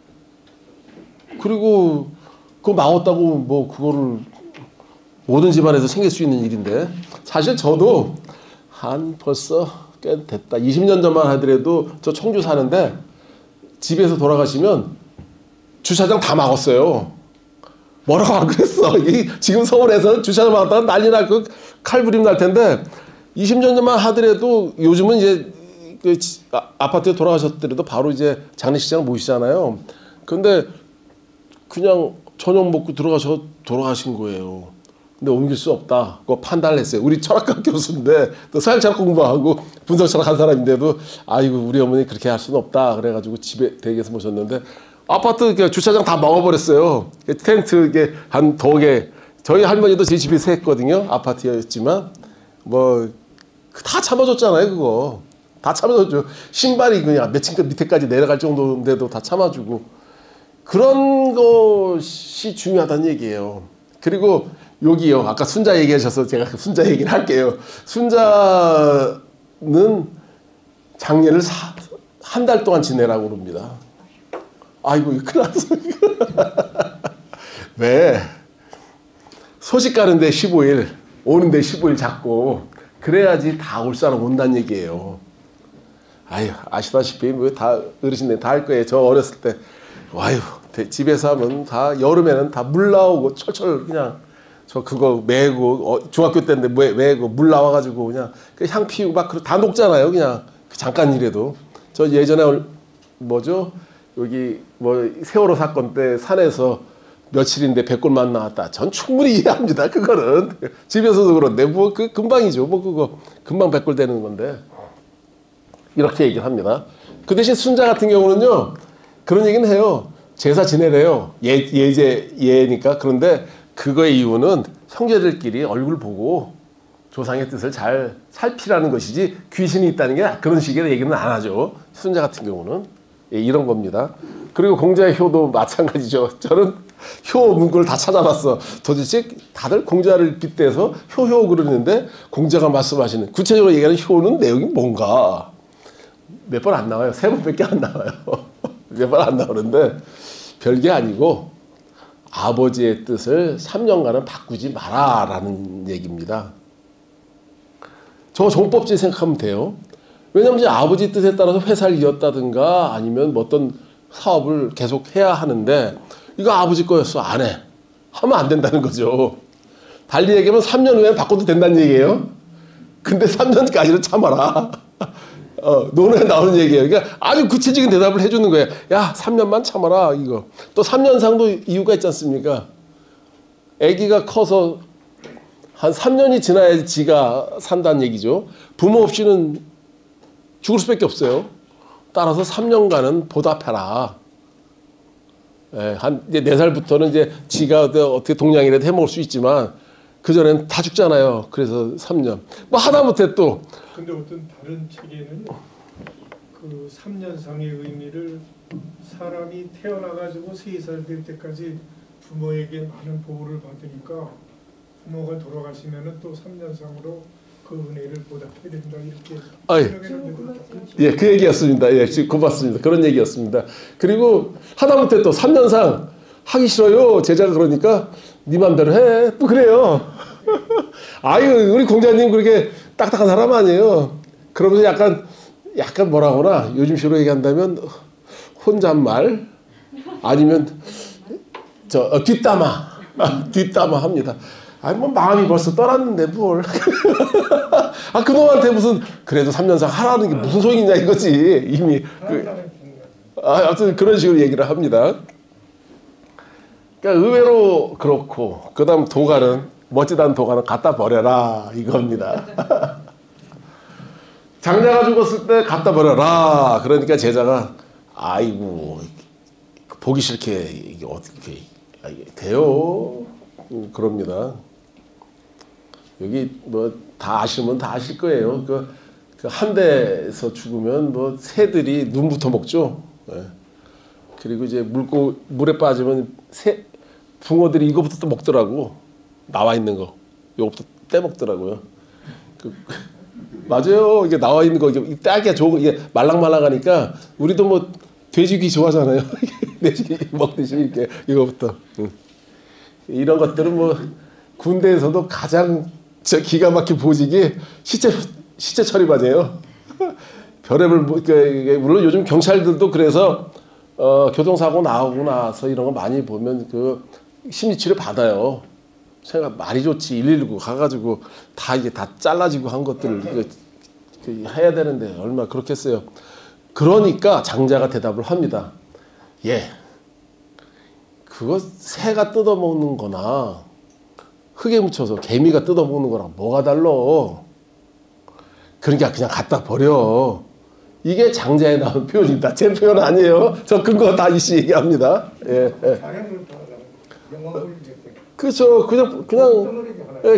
그리고 그거 막았다고 뭐 그거를 모든 집안에서 생길 수 있는 일인데 사실 저도 한 벌써 꽤 됐다. 20년 전만 하더라도 저 청주 사는데 집에서 돌아가시면 주차장 다 막았어요. 뭐라고 안 그랬어. 지금 서울에서 주차장 막았다가 난리 나고 칼부림 날 텐데 20년 전만 하더라도 요즘은 이제 그 아파트에 돌아가셨더라도 바로 이제 장례식장을 모시잖아요. 근데 그냥 저녁 먹고 돌아가신 거예요. 근데 옮길 수 없다. 그거 판단을 했어요. 우리 철학과 교수인데 또 서양철학 공부하고 분석철학 한 사람인데도 아이고 우리 어머니 그렇게 할 수는 없다. 그래가지고 집에 댁에서 모셨는데 아파트 주차장 다 먹어버렸어요. 텐트 이게 한 2개. 저희 할머니도 제 집에서 했거든요. 아파트였지만 뭐 다 참아줬잖아요. 그거 다 참아줬죠. 신발이 그냥 몇 층 밑에까지 내려갈 정도인데도 다 참아주고 그런 것이 중요하다는 얘기예요. 그리고 여기요. 아까 순자 얘기하셔서 제가 순자 얘기를 할게요. 순자는 장례를 한 달 동안 지내라고 그럽니다. 아이고 큰일 났어. 왜? 소식 가는데 15일, 오는데 15일 잡고 그래야지 다 올 사람 온다는 얘기예요. 아유 아시다시피 뭐 다 어르신들 다 할 거예요. 저 어렸을 때 와유 집에서 하면 다 여름에는 다 물 나오고 철철 그냥 저 그거 메고 중학교 때인데 메고 물 나와가지고 그냥 그 향 피우고 막 다 녹잖아요. 그냥 잠깐 이래도 저 예전에 뭐죠 여기 뭐 세월호 사건 때 산에서 며칠인데 백골만 나왔다. 전 충분히 이해합니다. 그거는 집에서도 그런데 뭐 그 금방이죠. 뭐 그거 금방 백골 되는 건데 이렇게 얘기를 합니다. 그 대신 순자 같은 경우는요 그런 얘기는 해요. 제사 지내래요. 예니까. 그런데 그거의 이유는 형제들끼리 얼굴 보고 조상의 뜻을 잘 살피라는 것이지 귀신이 있다는 게 그런 식의 얘기는 안 하죠. 순자 같은 경우는 이런 겁니다. 그리고 공자의 효도 마찬가지죠. 저는 효 문구를 다 찾아봤어. 도대체 다들 공자를 빗대서 효 그러는데 공자가 말씀하시는 구체적으로 얘기하는 효는 내용이 뭔가 몇 번 안 나와요. 3번밖에 안 나와요. 몇 번 안 나오는데 별게 아니고 아버지의 뜻을 3년간은 바꾸지 마라라는 얘기입니다. 저 종법지 생각하면 돼요. 왜냐하면 이제 아버지 뜻에 따라서 회사를 이었다든가 아니면 뭐 어떤 사업을 계속 해야 하는데 이거 아버지 거였어. 안 해. 하면 안 된다는 거죠. 달리 얘기하면 3년 후에 바꿔도 된다는 얘기예요. 근데 3년까지는 참아라. 논에 나오는 얘기예요. 그러니까 아주 구체적인 대답을 해주는 거예요. 야 3년만 참아라 이거. 또 3년상도 이유가 있지 않습니까? 아기가 커서 한 3년이 지나야 지가 산다는 얘기죠. 부모 없이는 죽을 수밖에 없어요. 따라서 3년간은 보답해라. 예, 한 이제 4살부터는 이제 지가 어떻게 동냥이라도 해먹을 수 있지만 그 전에는 다 죽잖아요. 그래서 3년. 뭐 하다못해 또. 근데 어떤 다른 책에는 그 3년상의 의미를 사람이 태어나가지고 3살 될 때까지 부모에게 많은 보호를 받으니까 부모가 돌아가시면은 또 3년상으로 그 은혜를 보답해야 된다 이렇게. 예, 그 얘기였습니다. 예, 고맙습니다. 그런 얘기였습니다. 그리고 하다못해 또 3년상 하기 싫어요. 제자가 그러니까 네 맘대로 해. 또 그래요. 아유, 우리 공자님 그렇게 딱딱한 사람 아니에요. 그러면서 약간 뭐라거나 요즘식으로 얘기한다면 혼잣말 아니면 뒷담화 합니다. 아니 뭐 마음이 벌써 떠났는데 뭘. 그놈한테 무슨 그래도 3년상 하라는 게 무슨 소용이냐 이거지. 이미 아무튼 그런 식으로 얘기를 합니다. 그러니까 의외로 그렇고 그다음 도가는 멋지다는 도가는 갖다 버려라 이겁니다. 장자가 죽었을 때 갖다 버려라. 그러니까 제자가 아이고 보기 싫게 이게 어떻게 아, 이게 돼요. 그럽니다. 여기 뭐 다 아시면 다 아실 거예요. 그 한 대에서 죽으면 뭐 새들이 눈부터 먹죠. 예. 그리고 이제 물에 빠지면 붕어들이 이거부터 또 먹더라고. 나와 있는 거. 요거부터 떼먹더라고요. 맞아요. 이게 나와 있는 거 이게 따기가 좋은 거. 이게 말랑말랑하니까 우리도 뭐 돼지귀 좋아하잖아요. 돼지귀 먹듯이 이렇게 이거부터. 이런 것들은 뭐 군대에서도 가장 기가 막힌 보직이 시체 처리반이에요. 별의별 뭐 물론 요즘 경찰들도 그래서 교통사고 나오고 나서 이런 거 많이 보면 그 심리치료 받아요. 제가 말이 좋지 119 가가지고 다 이게 다 잘라지고 한 것들을 해야 되는데 얼마 그렇겠어요. 그러니까 장자가 대답을 합니다. 예, 그거 새가 뜯어먹는 거나 흙에 묻혀서 개미가 뜯어먹는 거랑 뭐가 달라. 그러니까 그냥 갖다 버려. 이게 장자에 나온 표현입니다. 제 표현 아니에요. 저 근거 다 이씨 얘기합니다. 예, 예. 그렇죠. 그냥 예,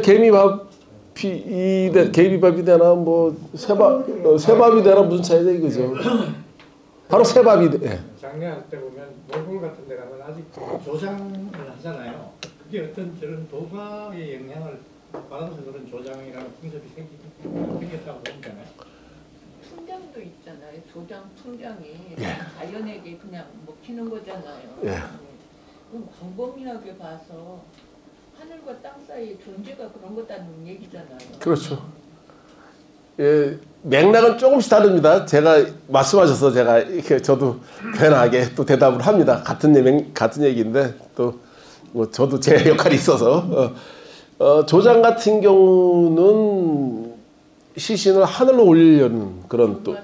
개미밥이 되나 뭐 새밥이 되나 무슨 차이다 이거죠. 바로 새밥이 돼. 예. 장례할 때 보면 몰골 같은 데 가면 아직 조장을 하잖아요. 그게 어떤 저런 도가의 영향을 받아서 그런 조장이라는 풍습이 생겼다고 보잖아요. 풍장도 있잖아요. 조장 풍장이 예. 자연에게 그냥 먹히는 거잖아요. 예. 그럼 광범위하게 봐서 하늘과 땅 사이의 존재가 그런 거다는 얘기잖아요. 그렇죠. 예, 맥락은 조금씩 다릅니다. 제가 말씀하셔서 제가 이렇게 저도 괜하게 또 대답을 합니다. 같은 얘기인데 또 뭐 저도 제 역할이 있어서 조장 같은 경우는 시신을 하늘로 올리려는 그런 또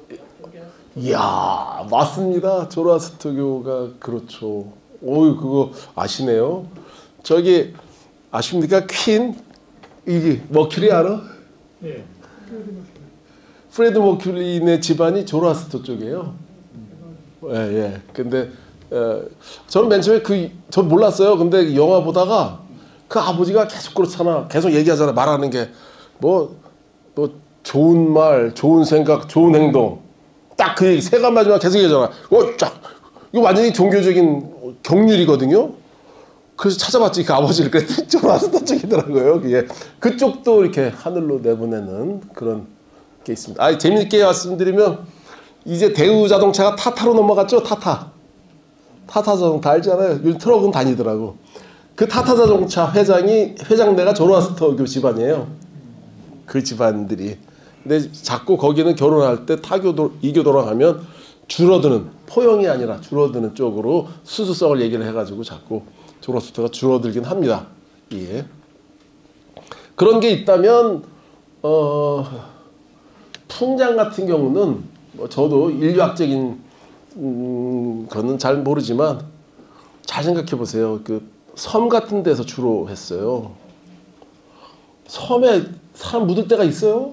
이야 맞습니다. 조라스터교가 그렇죠. 오유 그거 아시네요. 저기 아십니까? 퀸 이게 머큐리 알아? 네. 프레드 머큐리네 집안이 조라스터 쪽이에요. 예, 예. 근데 저는 맨 처음에 전 몰랐어요. 근데 영화 보다가 그 아버지가 계속 그렇잖아. 계속 얘기하잖아. 말하는 게 뭐 좋은 말, 좋은 생각, 좋은 행동. 딱 그 얘기 세 가지만 계속 얘기하잖아. 이거 완전히 종교적인 경륜이거든요. 그래서 찾아봤지 그 아버지를. 그랬더니 조라스터 쪽이더라고요. 그게 그쪽도 이렇게 하늘로 내보내는 그런 게 있습니다. 재밌게 말씀드리면 이제 대우 자동차가 타타로 넘어갔죠. 타타 자동차 알잖아요. 요즘 트럭은 다니더라고. 그 타타 자동차 회장내가 조라스터교 집안이에요. 그 집안들이. 근데 자꾸 거기는 결혼할 때 이교도랑 하면 줄어드는 포용이 아니라 줄어드는 쪽으로 수수성을 얘기를 해가지고 자꾸 조라스터가 줄어들긴 합니다. 예. 그런 게 있다면 풍장 같은 경우는 뭐 저도 인류학적인 거는 잘 모르지만 잘 생각해 보세요. 그 섬 같은 데서 주로 했어요. 섬에 사람 묻을 데가 있어요?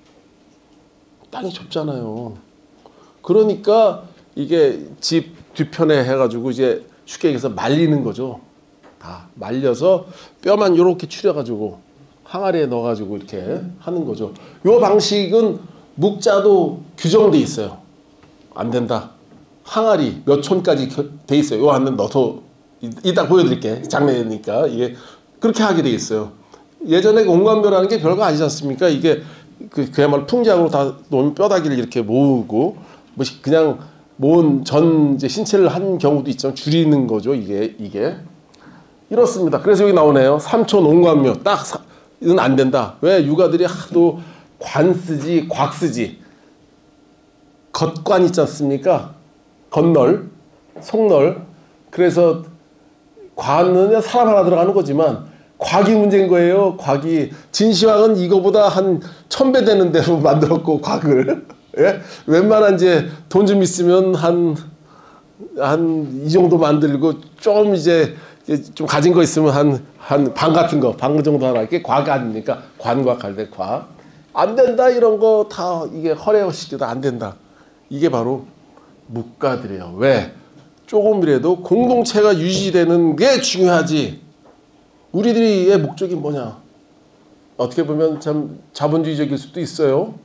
땅이 좁잖아요. 그러니까 이게 집 뒤편에 해가지고 이제 쉽게 얘기해서 말리는 거죠. 다 말려서 뼈만 요렇게 추려가지고 항아리에 넣어가지고 이렇게 하는 거죠. 요 방식은 묵자도 규정돼 있어요. 안 된다. 항아리 몇 촌까지 돼 있어요. 요 안에 넣어서 이따 보여드릴게. 장례니까 이게 그렇게 하게 돼 있어요. 예전에 온관묘라는 게 별거 아니지 않습니까? 이게 그야말로 풍장으로 다 놓은 뼈다귀를 이렇게 모으고 뭐 그냥 모은 전 이제 신체를 한 경우도 있지만 줄이는 거죠. 이게 이렇습니다. 그래서 여기 나오네요. 삼촌 온관묘 이건 안 된다. 왜? 유가들이 하도 관 쓰지 곽 쓰지. 겉관 있지 않습니까? 겉널, 속널. 그래서 관은 사람 하나 들어가는 거지만 곽이 문제인 거예요. 곽이. 진시황은 이거보다 한 1000배 되는 대로 만들었고 곽을. 예? 웬만한 이제 돈 좀 있으면 한 이 정도 만들고 좀 이제 좀 가진 거 있으면 한 방 같은 거, 방 정도 하나 이게 곽 아닙니까? 관곽 할 때 곽. 안 된다 이런 거 다 이게 허례허식도 안 된다. 이게 바로 묵가들이에요. 왜? 조금이라도 공동체가 유지되는 게 중요하지. 우리들의 목적이 뭐냐? 어떻게 보면 참 자본주의적일 수도 있어요.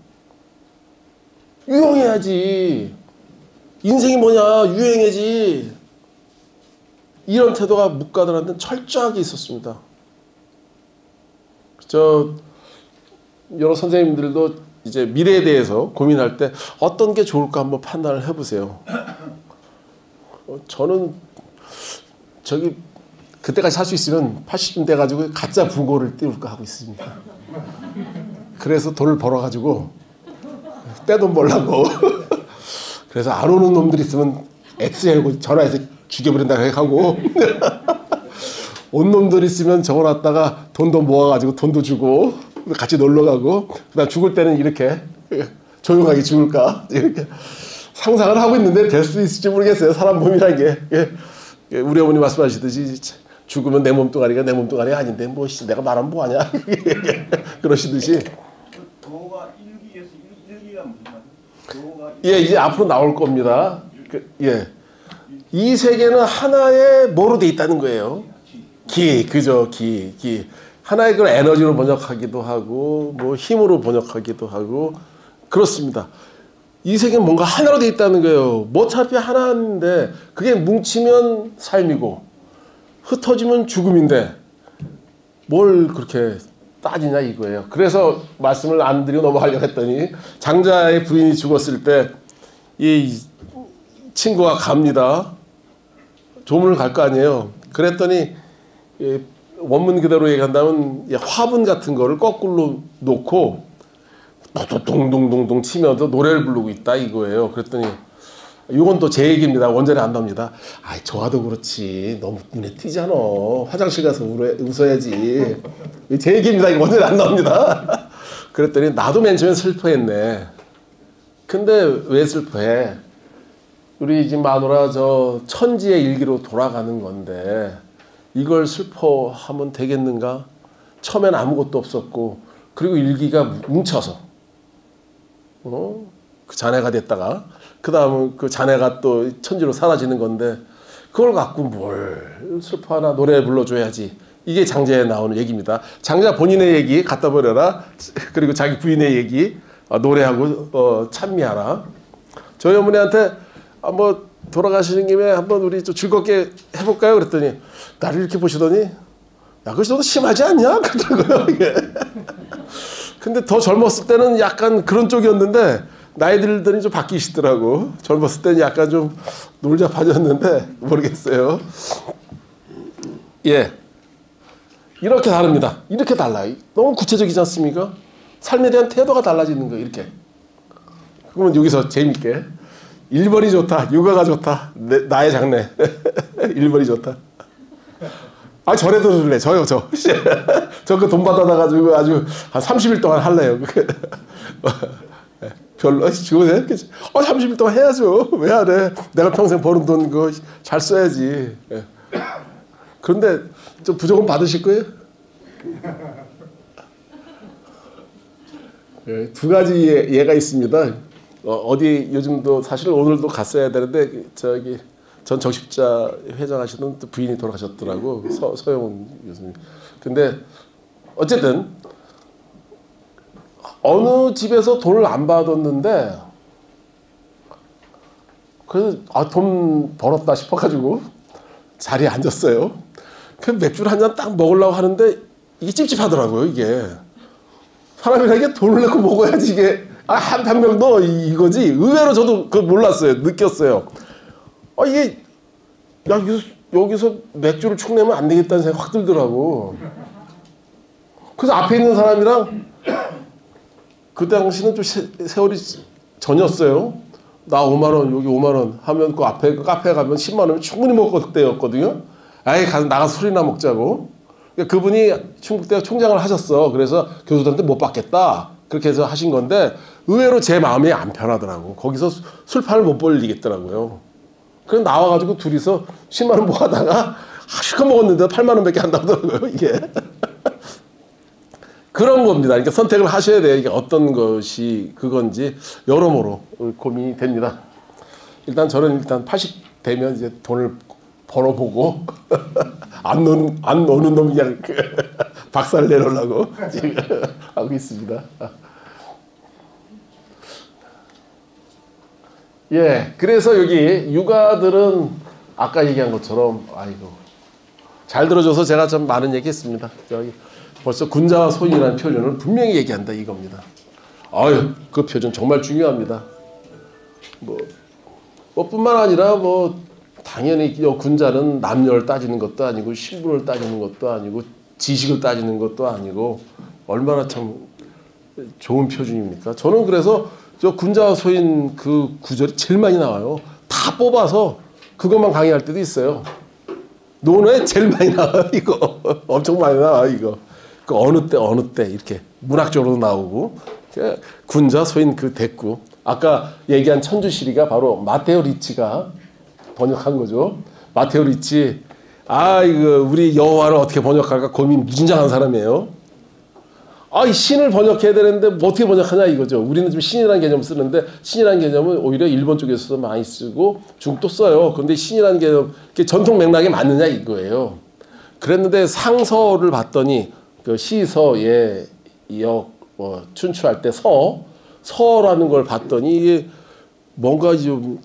유용해야지. 인생이 뭐냐? 유행해야지. 이런 태도가 묵가들한테는 철저하게 있었습니다. 여러 선생님들도 이제 미래에 대해서 고민할 때 어떤 게 좋을까 한번 판단을 해보세요. 저는 그때까지 살 수 있으면 80쯤 돼가지고 가짜 부고를 띄울까 하고 있습니다. 그래서 돈을 벌어가지고 떼돈 벌라고. 그래서 안 오는 놈들 있으면 X하고 전화해서 죽여버린다고 하고 온 놈들 있으면 적어놨다가 돈도 모아가지고 돈도 주고 같이 놀러가고 그다음 죽을 때는 이렇게 조용하게 죽을까 이렇게 상상을 하고 있는데 될 수 있을지 모르겠어요. 사람 몸이라는 게. 우리 어머니 말씀하시듯이 죽으면 내 몸뚱아리가 내 몸뚱아리 아닌데 뭐 내가 말하면 뭐하냐 그러시듯이. 도가 일기에서 일기가 무슨 말이에요? 도가 예, 이제 앞으로 나올 겁니다. 예, 이 세계는 하나의 뭐로 돼 있다는 거예요. 그죠, 기. 하나의 그 에너지로 번역하기도 하고 뭐 힘으로 번역하기도 하고 그렇습니다. 이 세계는 뭔가 하나로 돼 있다는 거예요. 뭐 어차피 하나인데 그게 뭉치면 삶이고 흩어지면 죽음인데 뭘 그렇게 따지냐 이거예요. 그래서 말씀을 안 드리고 넘어가려고 했더니 장자의 부인이 죽었을 때 이 친구가 갑니다. 조문을 갈 거 아니에요. 그랬더니 원문 그대로 얘기한다면 화분 같은 거를 거꾸로 놓고 동동동동 치면서 노래를 부르고 있다 이거예요. 그랬더니 이건 또 제 얘기입니다. 원전에 안 나옵니다. 아이 저와도 그렇지 너무 눈에 띄잖아. 화장실 가서 웃어야지. 제 얘기입니다. 이거 원전에 안 나옵니다. 그랬더니 나도 맨 처음엔 슬퍼했네. 근데 왜 슬퍼해? 우리 집 마누라 천지의 일기로 돌아가는 건데 이걸 슬퍼하면 되겠는가? 처음엔 아무것도 없었고 그리고 일기가 뭉쳐서 그 자네가 됐다가 그 다음은 그 자네가 또 천지로 사라지는 건데 그걸 갖고 뭘 슬퍼하나 노래 불러줘야지. 이게 장자에 나오는 얘기입니다. 장자 본인의 얘기 갖다 버려라. 그리고 자기 부인의 얘기 노래하고 찬미하라. 저희 어머니한테 뭐 돌아가시는 김에 한번 우리 좀 즐겁게 해볼까요? 그랬더니 나를 이렇게 보시더니 야 그것이 너무 심하지 않냐? 그러더라고요. 이게. 근데 더 젊었을 때는 약간 그런 쪽이었는데 나이 들더니 좀 바뀌시더라고. 젊었을 때는 약간 좀 놀자파졌는데 모르겠어요. 예, 이렇게 다릅니다. 이렇게 달라요. 너무 구체적이지 않습니까? 삶에 대한 태도가 달라지는 거예요. 이렇게. 그러면 여기서 재밌게 1번이 좋다. 육아가 좋다. 나의 장래. 1번이 좋다. 아, 저래도 줄래. 저요. 저 그 돈 받아가지고 아주 한 30일 동안 할래요. 별로 죽어도 돼. 30일 동안 해야죠. 왜 안 해? 내가 평생 버는 돈 그거 잘 써야지. 그런데 좀 부족은 받으실 거예요? 두 가지 예가 있습니다. 어디 요즘도 사실 오늘도 갔어야 되는데 전 적십자 회장하시던 부인이 돌아가셨더라고. 서영훈 교수님. 근데 어쨌든 어느 집에서 돈을 안 받았는데 그래서 돈 벌었다 싶어가지고 자리에 앉았어요. 그 맥주를 한 잔 딱 먹으려고 하는데 이게 찝찝하더라고요. 이게 사람이라는 게 돈을 내고 먹어야지 이게 한 명도 이거지. 의외로 저도 그거 몰랐어요. 느꼈어요. 이게 야 여기서 맥주를 축 내면 안 되겠다는 생각 확 들더라고. 그래서 앞에 있는 사람이랑 그 당시는 좀 세월이 전이었어요. 나 5만 원 여기 5만 원 하면 그 앞에 그 카페에 가면 10만 원이면 충분히 먹을 때였거든요. 아예 나가서 술이나 먹자고. 그분이 충북대학 총장을 하셨어. 그래서 교수들한테 못 받겠다. 그렇게 해서 하신 건데 의외로 제 마음이 안 편하더라고. 거기서 술판을 못 벌리겠더라고요. 그래서 나와가지고 둘이서 10만 원 모아다가 실컷 먹었는데 8만 원밖에 안 나오더라고요. 이게. 그런 겁니다. 그러니까 선택을 하셔야 돼요. 이게 어떤 것이 그건지 여러모로 고민이 됩니다. 일단 저는 80 되면 이제 돈을 벌어보고 안 노는 놈 그냥 박살 내놓으려고 지금 하고 있습니다. 예, 그래서 여기 육아들은 아까 얘기한 것처럼 아이고 잘 들어줘서 제가 좀 많은 얘기했습니다. 저기 벌써 군자와 소인이라는 표현을 분명히 얘기한다 이겁니다. 아유, 그 표현 정말 중요합니다. 뿐만 아니라 당연히 군자는 남녀를 따지는 것도 아니고 신분을 따지는 것도 아니고 지식을 따지는 것도 아니고 얼마나 참 좋은 표준입니까? 저는 그래서 저 군자와 소인 그 구절이 제일 많이 나와요. 다 뽑아서 그것만 강의할 때도 있어요. 논어에 제일 많이 나와요. 이거 엄청 많이 나와요. 이거 그 어느 때 이렇게 문학적으로 나오고 군자 소인 그 대꾸 아까 얘기한 천주시리가 바로 마테오 리치가 번역한 거죠. 마테오 리치 이거 우리 여호와를 어떻게 번역할까 고민 무진장한 사람이에요. 이 신을 번역해야 되는데 어떻게 번역하냐 이거죠. 우리는 좀 신이라는 개념을 쓰는데 신이라는 개념은 오히려 일본 쪽에서도 많이 쓰고 중국도 써요. 그런데 신이라는 개념 전통 맥락에 맞느냐 이거예요. 그랬는데 상서를 봤더니 그 시서에 춘추할 때 서라는 걸 봤더니 이게 뭔가 좀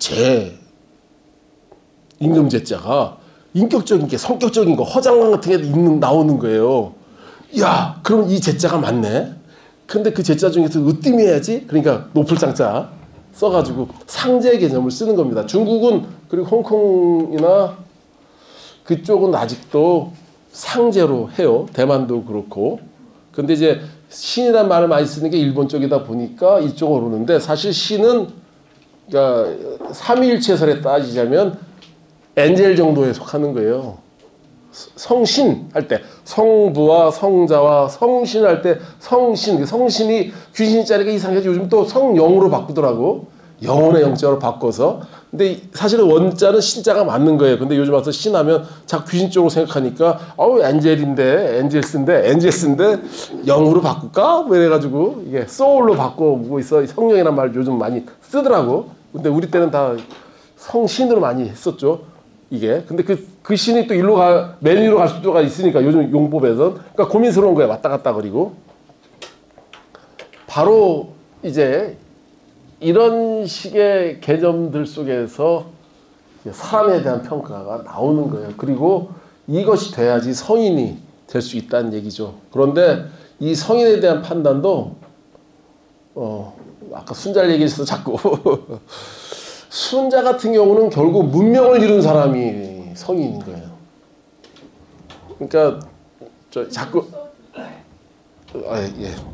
임금제자가 인격적인 게 성격적인 거 허장만 같은 게 나오는 거예요. 야, 그럼 이 제자가 맞네. 근데 그 제자 중에서 으뜸해야지. 그러니까 높을 장자 써가지고 상제 개념을 쓰는 겁니다. 중국은 그리고 홍콩이나 그쪽은 아직도 상제로 해요. 대만도 그렇고. 근데 이제 신이란 말을 많이 쓰는 게 일본 쪽이다 보니까 이쪽으로 오는데 사실 신은 그러니까 삼위일체설에 따지자면 엔젤 정도에 속하는 거예요. 성신 할 때 성부와 성자와 성신 할 때 성신이 귀신 자리가 이상해서 요즘 또 성영으로 바꾸더라고. 영혼의 영자로 바꿔서. 근데 사실은 원자는 신자가 맞는 거예요. 근데 요즘 와서 신하면 자꾸 귀신 쪽으로 생각하니까 엔젤스인데 영으로 바꿀까? 이래가지고 이게 소울로 바꾸고 있어. 성령이란 말 요즘 많이 쓰더라고. 근데 우리 때는 다 성신으로 많이 했었죠. 이게. 근데 그 신이 또 맨 위로 갈 수가 있으니까 요즘 용법에선. 그러니까 고민스러운 거야. 왔다 갔다 그리고. 바로 이제 이런 식의 개념들 속에서 사람에 대한 평가가 나오는 거예요. 그리고 이것이 돼야지 성인이 될 수 있다는 얘기죠. 그런데 이 성인에 대한 판단도 아까 순자를 얘기해서 자꾸 순자 같은 경우는 결국 문명을 이룬 사람이 성인인 거예요. 그러니까 자꾸 예.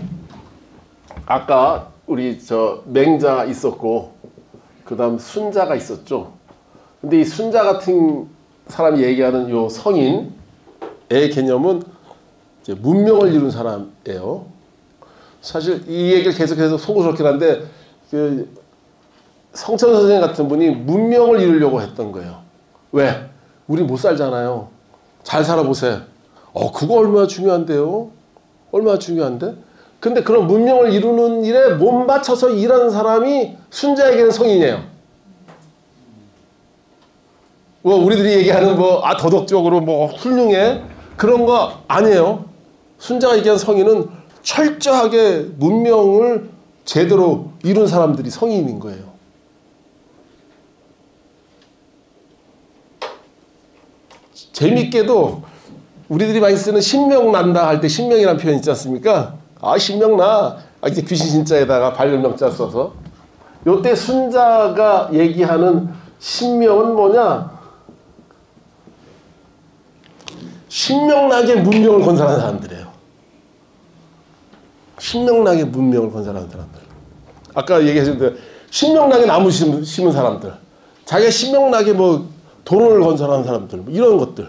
아까 우리 맹자 있었고 그다음 순자가 있었죠. 근데 이 순자 같은 사람이 얘기하는 요 성인의 개념은 이제 문명을 이룬 사람이에요. 사실 이 얘기를 계속해서 송구스럽긴 한데 그 성천 선생 같은 분이 문명을 이루려고 했던 거예요. 왜? 우리 못 살잖아요. 잘 살아보세요. 그거 얼마나 중요한데요? 얼마나 중요한데? 근데 그런 문명을 이루는 일에 몸 바쳐서 일하는 사람이 순자에게는 성인이에요. 우리들이 얘기하는 도덕적으로 훌륭해? 그런 거 아니에요. 순자가 얘기한 성인은 철저하게 문명을 제대로 이룬 사람들이 성인인 거예요. 재밌게도 우리들이 많이 쓰는 신명 난다 할 때 신명이라는 표현 있지 않습니까? 신명나. 이제 귀신 신자에다가 발열명자 써서. 요때 순자가 얘기하는 신명은 뭐냐? 신명나게 문명을 건설하는 사람들이에요. 신명나게 문명을 건설하는 사람들. 아까 얘기하셨는데 신명나게 나무 심은 사람들. 자기가 신명나게 도로를 건설하는 사람들. 이런 것들.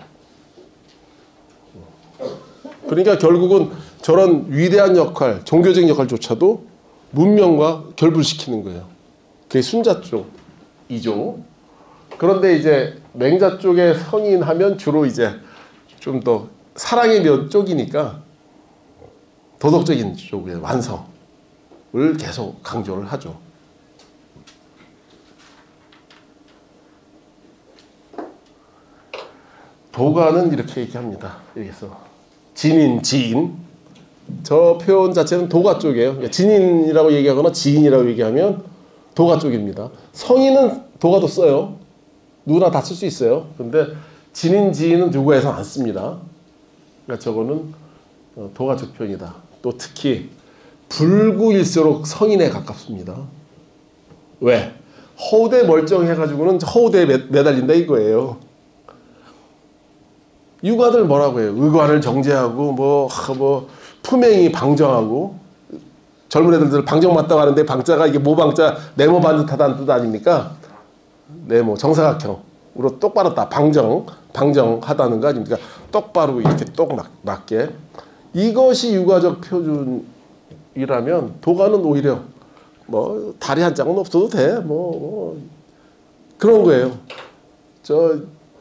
그러니까 결국은 저런 위대한 역할, 종교적인 역할조차도 문명과 결부시키는 거예요. 그게 순자 쪽이죠. 그런데 이제 맹자 쪽의 성인하면 주로 이제 좀 더 사랑의 면 쪽이니까 도덕적인 쪽의 완성을 계속 강조를 하죠. 도가는 이렇게 얘기합니다. 여기서 진인, 지인. 저 표현 자체는 도가 쪽이에요. 진인이라고 얘기하거나 지인이라고 얘기하면 도가 쪽입니다. 성인은 도가도 써요. 누구나 다 쓸 수 있어요. 근데 진인, 지인은 누구에서 안 씁니다. 그러니까 저거는 도가 쪽 표현이다. 또 특히 불구일수록 성인에 가깝습니다. 왜? 허우대 멀쩡해가지고는 허우대에 매달린다 이거예요. 유가들 뭐라고 해요? 의관을 정제하고 뭐 품행이 방정하고 젊은 애들들 방정 맞다고 하는데 방자가 이게 모방자 네모 반듯하다는 뜻 아닙니까? 네모 정사각형으로 똑바르다 방정하다는 거 아닙니까? 똑바로 이렇게 똑 맞게 이것이 유가적 표준이라면 도가는 오히려 뭐 다리 한 짝은 없어도 돼 뭐 그런 거예요. 저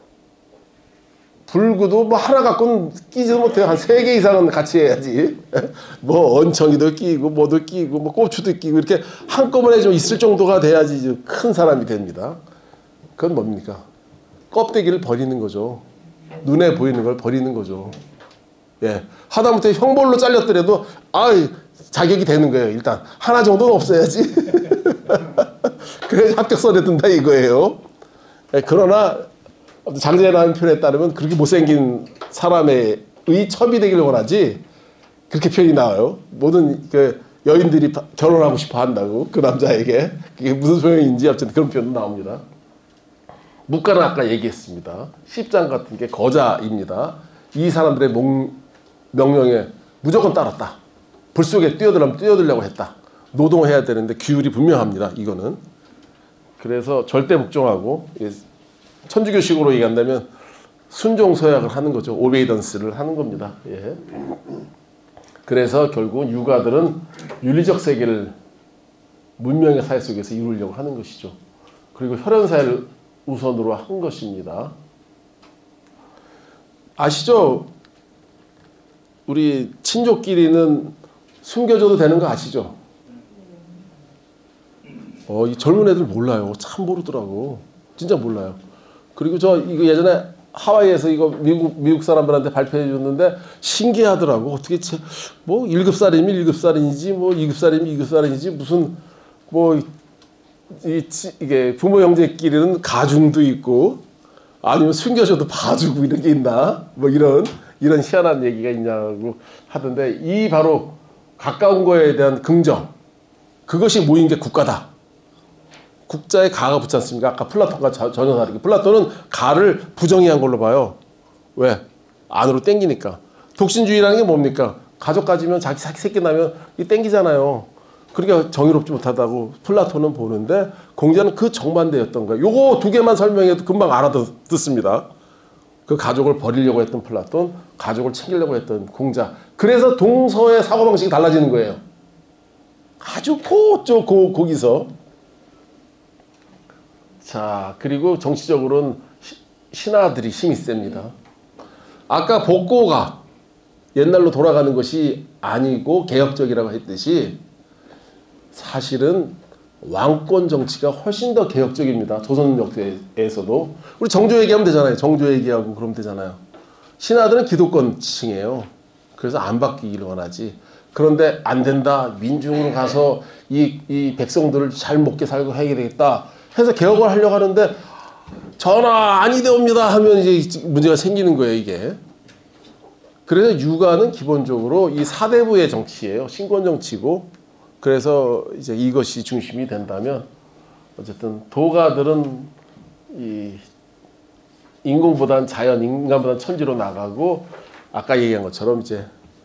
불구도 뭐 하나 갖고는 끼지도 못해요. 한 3개 이상은 같이 해야지. 뭐 언청이도 끼고 뭐도 끼고 뭐 고추도 끼고 이렇게 한꺼번에 좀 있을 정도가 돼야지 큰 사람이 됩니다. 그건 뭡니까? 껍데기를 버리는 거죠. 눈에 보이는 걸 버리는 거죠. 예. 하다못해 형벌로 잘렸더라도 자격이 되는 거예요. 일단 하나 정도는 없어야지. 그래야 합격선에 든다 이거예요. 예. 그러나 장제라는 표현에 따르면 그렇게 못생긴 사람의 첩이 되길 원하지 그렇게 표현이 나와요. 모든 그 여인들이 결혼하고 싶어 한다고 그 남자에게 그게 무슨 소용인지 어쨌든 그런 표현도 나옵니다. 묵가는 아까 얘기했습니다. 십장 같은 게 거자입니다. 이 사람들의 명령에 무조건 따랐다. 불 속에 뛰어들려고 했다. 노동해야 되는데 규율이 분명합니다. 이거는. 그래서 절대 복종하고 천주교식으로 얘기한다면 순종서약을 하는 거죠. 오베이던스를 하는 겁니다. 예. 그래서 결국은 유가들은 윤리적 세계를 문명의 사회 속에서 이루려고 하는 것이죠. 그리고 혈연사회를 우선으로 한 것입니다. 아시죠? 우리 친족끼리는 숨겨줘도 되는 거 아시죠? 이 젊은 애들 몰라요. 참 모르더라고. 진짜 몰라요. 그리고 저 이거 예전에 하와이에서 이거 미국 사람들한테 발표해 줬는데 신기하더라고. 어떻게 뭐 1급살이면 1급살인이지 뭐 2급살이면 2급살인이지 무슨 뭐 이게 부모 형제끼리는 가중도 있고 아니면 숨겨줘도 봐주고 이런 게 있나 뭐 이런 희한한 얘기가 있냐고 하던데 이 바로 가까운 거에 대한 긍정 그것이 모인 게 국가다. 국자에 가가 붙지 않습니까? 아까 플라톤과 전혀 다르게 플라톤은 가를 부정의한 걸로 봐요. 왜? 안으로 땡기니까. 독신주의라는 게 뭡니까? 가족 가지면 자기 새끼 나면 이 땡기잖아요. 그러니까 정의롭지 못하다고 플라톤은 보는데 공자는 그 정반대였던 거예요. 요거 두 개만 설명해도 금방 알아듣습니다. 그 가족을 버리려고 했던 플라톤, 가족을 챙기려고 했던 공자. 그래서 동서의 사고방식이 달라지는 거예요. 아주 거기서. 자, 그리고 정치적으로는 신하들이 힘이 셉니다. 아까 복고가 옛날로 돌아가는 것이 아니고 개혁적이라고 했듯이 사실은 왕권 정치가 훨씬 더 개혁적입니다. 조선 역사에서도. 우리 정조 얘기하면 되잖아요. 정조 얘기하고 그러면 되잖아요. 신하들은 기득권층이에요. 그래서 안 바뀌기를 원하지. 그런데 안 된다. 민중으로 가서 이 백성들을 잘 먹게 살고 해야 되겠다. 해서 개혁을 하려고 하는데 전하 아니되옵니다 하면 이제 문제가 생기는 거예요. 이게. 그래서 유가는 기본적으로 이 사대부의 정치예요. 신권 정치고 그래서 이제 이것이 중심이 된다면 어쨌든 도가들은 이 인공보단 자연, 인간보단 천지로 나가고 아까 얘기한 것처럼 이제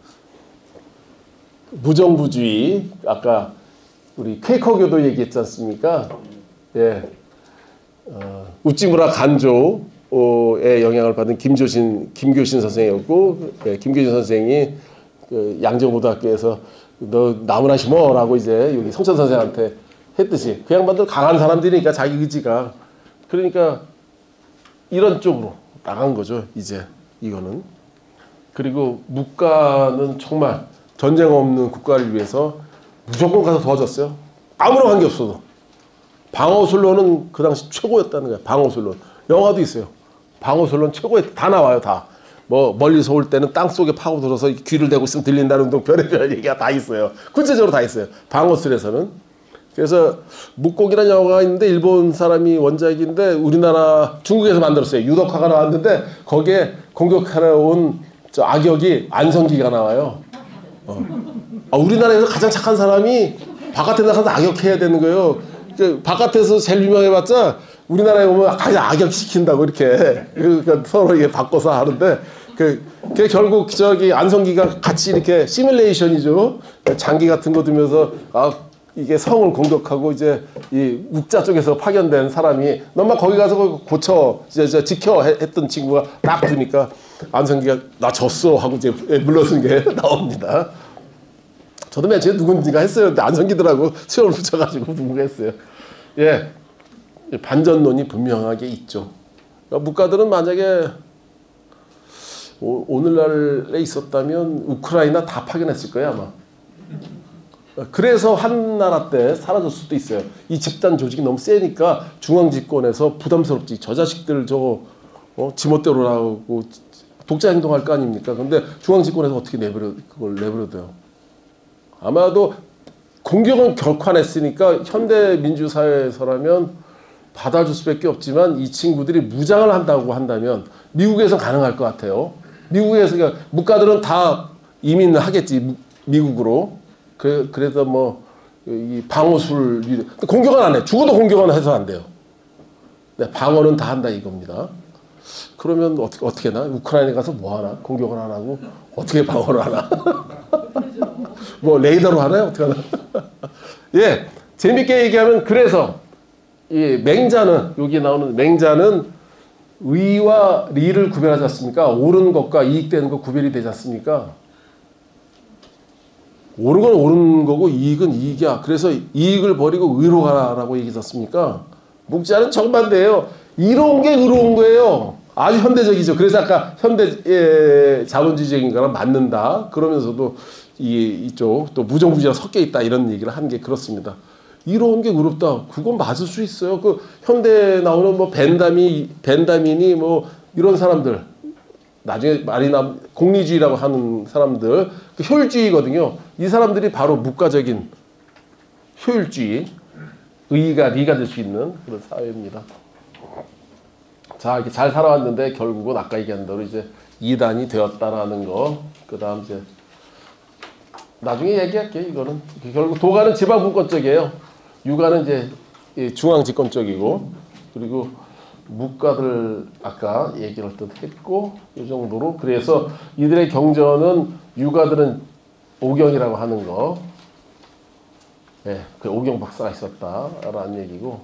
무정부주의 아까 우리 퀘이커교도 얘기했지 않습니까? 예, 우찌무라 간조의 영향을 받은 김교신 선생이었고, 예, 김교신 선생이 그 양정고등학교에서 너 나무나 심어라고 이제 여기 성천 선생한테 했듯이 그 양반들 강한 사람들이니까 자기 의지가 그러니까 이런 쪽으로 나간 거죠. 이제 이거는 그리고 묵가는 정말 전쟁 없는 국가를 위해서 무조건 가서 도와줬어요. 아무런 관계 없어도. 방어술로는 그 당시 최고였다는 거예요. 방어술로. 영화도 있어요. 방어술론 최고의 다 나와요. 다. 뭐 멀리서 올 때는 땅 속에 파고들어서 귀를 대고 있으면 들린다는 등 별의별 얘기가 다 있어요. 구체적으로 다 있어요. 방어술에서는. 그래서 묵곡이라는 영화가 있는데 일본 사람이 원작인데 우리나라 중국에서 만들었어요. 유덕화가 나왔는데 거기에 공격하러 온 저 악역이 안성기가 나와요. 우리나라에서 가장 착한 사람이 바깥에 나가서 악역해야 되는 거예요. 바깥에서 제일 유명해봤자 우리나라에 오면 가장 악역시킨다고 이렇게 그러니까 서로 이게 바꿔서 하는데 그 결국 저기 안성기가 같이 이렇게 시뮬레이션이죠. 장기 같은 거 두면서 이게 성을 공격하고 이제 이 욱자 쪽에서 파견된 사람이 너만 거기 가서 고쳐 이제 지켜 했던 친구가 딱 두니까 안성기가 나 졌어 하고 이제 물러선 게 나옵니다. 저도 맨 처음에 누군지가 했어요. 근데 안성기더라고 수염을 붙여가지고 누군가 했어요. 예, 반전론이 분명하게 있죠. 그러니까 묵가들은 만약에 오늘날에 있었다면 우크라이나 다 파견했을 거예요 아마. 그래서 한나라 때 사라질 수도 있어요. 이 집단 조직이 너무 세니까 중앙 집권에서 부담스럽지. 저 자식들 저거 지멋대로라고 독자 행동할 거 아닙니까? 근데 중앙 집권에서 어떻게 그걸 내버려둬요? 아마도 공격은 격환했으니까 현대 민주사회에서라면 받아줄 수밖에 없지만 이 친구들이 무장을 한다고 한다면 미국에서 가능할 것 같아요. 미국에서 그러니까 묵가들은 다 이민을 하겠지 미국으로. 그래서 뭐 이 방어술 공격은 안 해. 죽어도 공격은 해서 안 돼요. 네, 방어는 다 한다 이겁니다. 그러면 어떻게 하나? 우크라이나에 가서 뭐 하나? 공격을 안 하고 어떻게 방어를 하나? 뭐 레이더로 하나요? 어떻게 하나? 예, 재밌게 얘기하면 그래서 이 맹자는 여기 나오는 맹자는 의와 리를 구별하지 않습니까? 옳은 것과 이익되는 것 구별이 되지 않습니까? 옳은 건 옳은 거고 이익은 이익이야. 그래서 이익을 버리고 의로 가라라고 얘기했었습니까? 묵자는 정반대예요. 이로운 게 의로운 거예요. 아주 현대적이죠. 그래서 아까 현대 자본주의적인 거랑 맞는다. 그러면서도 이쪽 또 무정부지랑 섞여 있다 이런 얘기를 한 게 그렇습니다. 이로운 게 의롭다. 그건 맞을 수 있어요. 그 현대에 나오는 뭐 벤다민이 뭐 이런 사람들 나중에 말이 공리주의라고 하는 사람들 그 효율주의거든요. 이 사람들이 바로 묵가적인 효율주의, 의가 리가 될 수 있는 그런 사회입니다. 자, 이렇게 잘 살아왔는데 결국은 아까 얘기한 대로 이제 이단이 되었다라는 거. 그다음 이제 나중에 얘기할게요. 이거는 결국 도가는 지방 분권 쪽이에요. 유가는 이제 중앙 집권 쪽이고, 그리고 묵가들 아까 얘기를 했고 이 정도로. 그래서 이들의 경전은 유가들은 오경이라고 하는 거. 네, 그 오경 박사가 있었다라는 얘기고.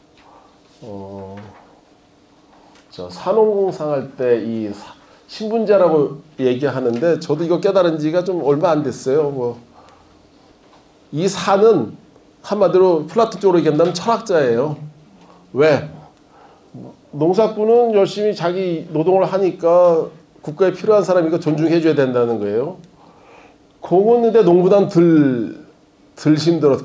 저 산홍공상 할 때 이 신분제라고 얘기하는데 저도 이거 깨달은 지가 좀 얼마 안 됐어요. 뭐 이 산은 한마디로 플라톤 쪽으로 얘기한다면 철학자예요. 왜? 농사꾼은 열심히 자기 노동을 하니까 국가에 필요한 사람이니까 존중해 줘야 된다는 거예요. 공은 농보단 덜 힘들어,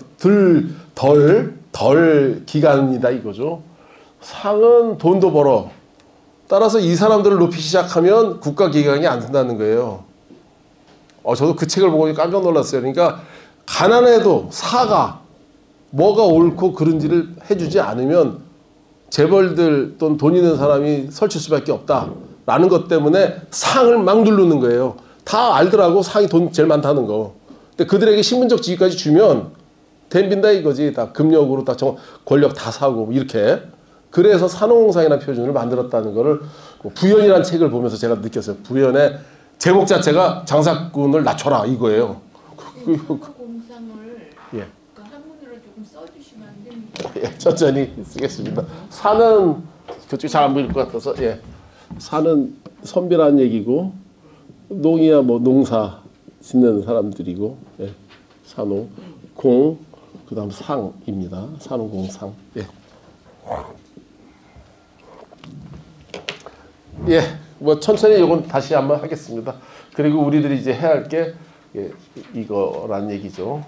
덜 기간이다 이거죠. 상은 돈도 벌어. 따라서 이 사람들을 높이기 시작하면 국가 기강이 안 된다는 거예요. 저도 그 책을 보고 깜짝 놀랐어요. 그러니까 가난해도 사가 뭐가 옳고 그른지를 해주지 않으면 재벌들 또는 돈 있는 사람이 설칠 수밖에 없다라는 것 때문에 상을 막 누르는 거예요. 다 알더라고 상이 돈 제일 많다는 거. 근데 그들에게 신분적 지위까지 주면 덤빈다 이거지. 다 금력으로 다 권력 다 사고 이렇게. 그래서 산홍공상이라는 표준을 만들었다는 거를 부연이라는 책을 보면서 제가 느꼈어요. 부연의 제목 자체가 장사꾼을 낮춰라 이거예요. 공상을 예. 한문으로 조금 써주시면 안 됩니까? 예, 천천히 쓰겠습니다. 산은 그쪽이 잘 안 보일 것 같아서 예. 산은 선비라는 얘기고 농이야 뭐 농사 짓는 사람들이고 예. 산호 공 그다음 상입니다. 산호공상 예. 예, 뭐 천천히 이건 다시 한번 하겠습니다. 그리고 우리들이 이제 해야 할 게 이거란 얘기죠.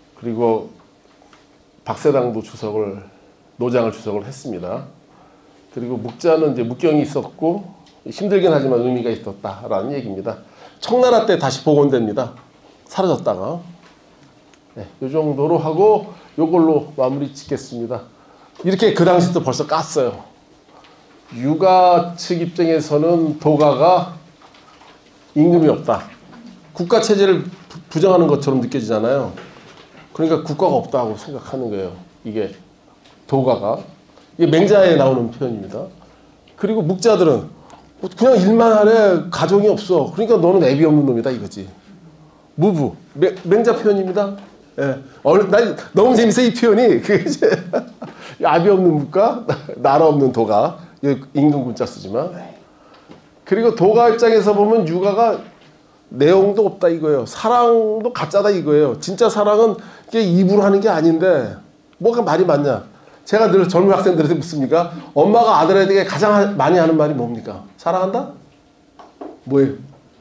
그리고 박세당도 노장을 주석을 했습니다. 그리고 묵자는 이제 묵경이 있었고 힘들긴 하지만 의미가 있었다라는 얘기입니다. 청나라 때 다시 복원됩니다. 사라졌다가. 네, 이 정도로 하고 요걸로 마무리 짓겠습니다. 이렇게 그 당시 또 벌써 깠어요. 육아 측 입장에서는 도가가 임금이 없다. 국가 체제를 부정하는 것처럼 느껴지잖아요. 그러니까 국가가 없다고 생각하는 거예요. 이게 도가가. 이게 맹자에 나오는 표현입니다. 그리고 묵자들은 그냥 일만 하래. 가정이 없어. 그러니까 너는 애비 없는 놈이다 이거지. 무부. 맹자 표현입니다. 예. 난 너무 재밌어요 이 표현이. 그게 이제 아비 없는 묵가, 나라 없는 도가. 임금 군자 쓰지만. 그리고 도가 입장에서 보면 육아가 내용도 없다 이거예요. 사랑도 가짜다 이거예요. 진짜 사랑은 이게 입으로 하는 게 아닌데 뭐가 말이 많냐. 제가 늘 젊은 학생들한테 묻습니까? 엄마가 아들에게 가장 많이 하는 말이 뭡니까? 사랑한다? 뭐예요?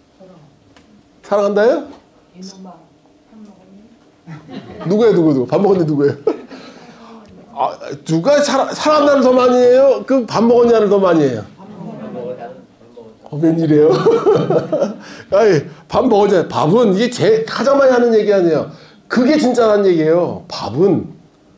사랑한다요? 이놈아 밥 먹었니? 누구예요? 누구? 밥 먹었니 누구예요? 아, 누가 사랑한다를 더 많이 해요? 그 밥 먹었냐를 더 많이 해요? 웬일이에요? 아니, 밥 먹었냐? 밥은 이게 가장 많이 하는 얘기 아니에요. 그게 진짜란 얘기예요. 밥은.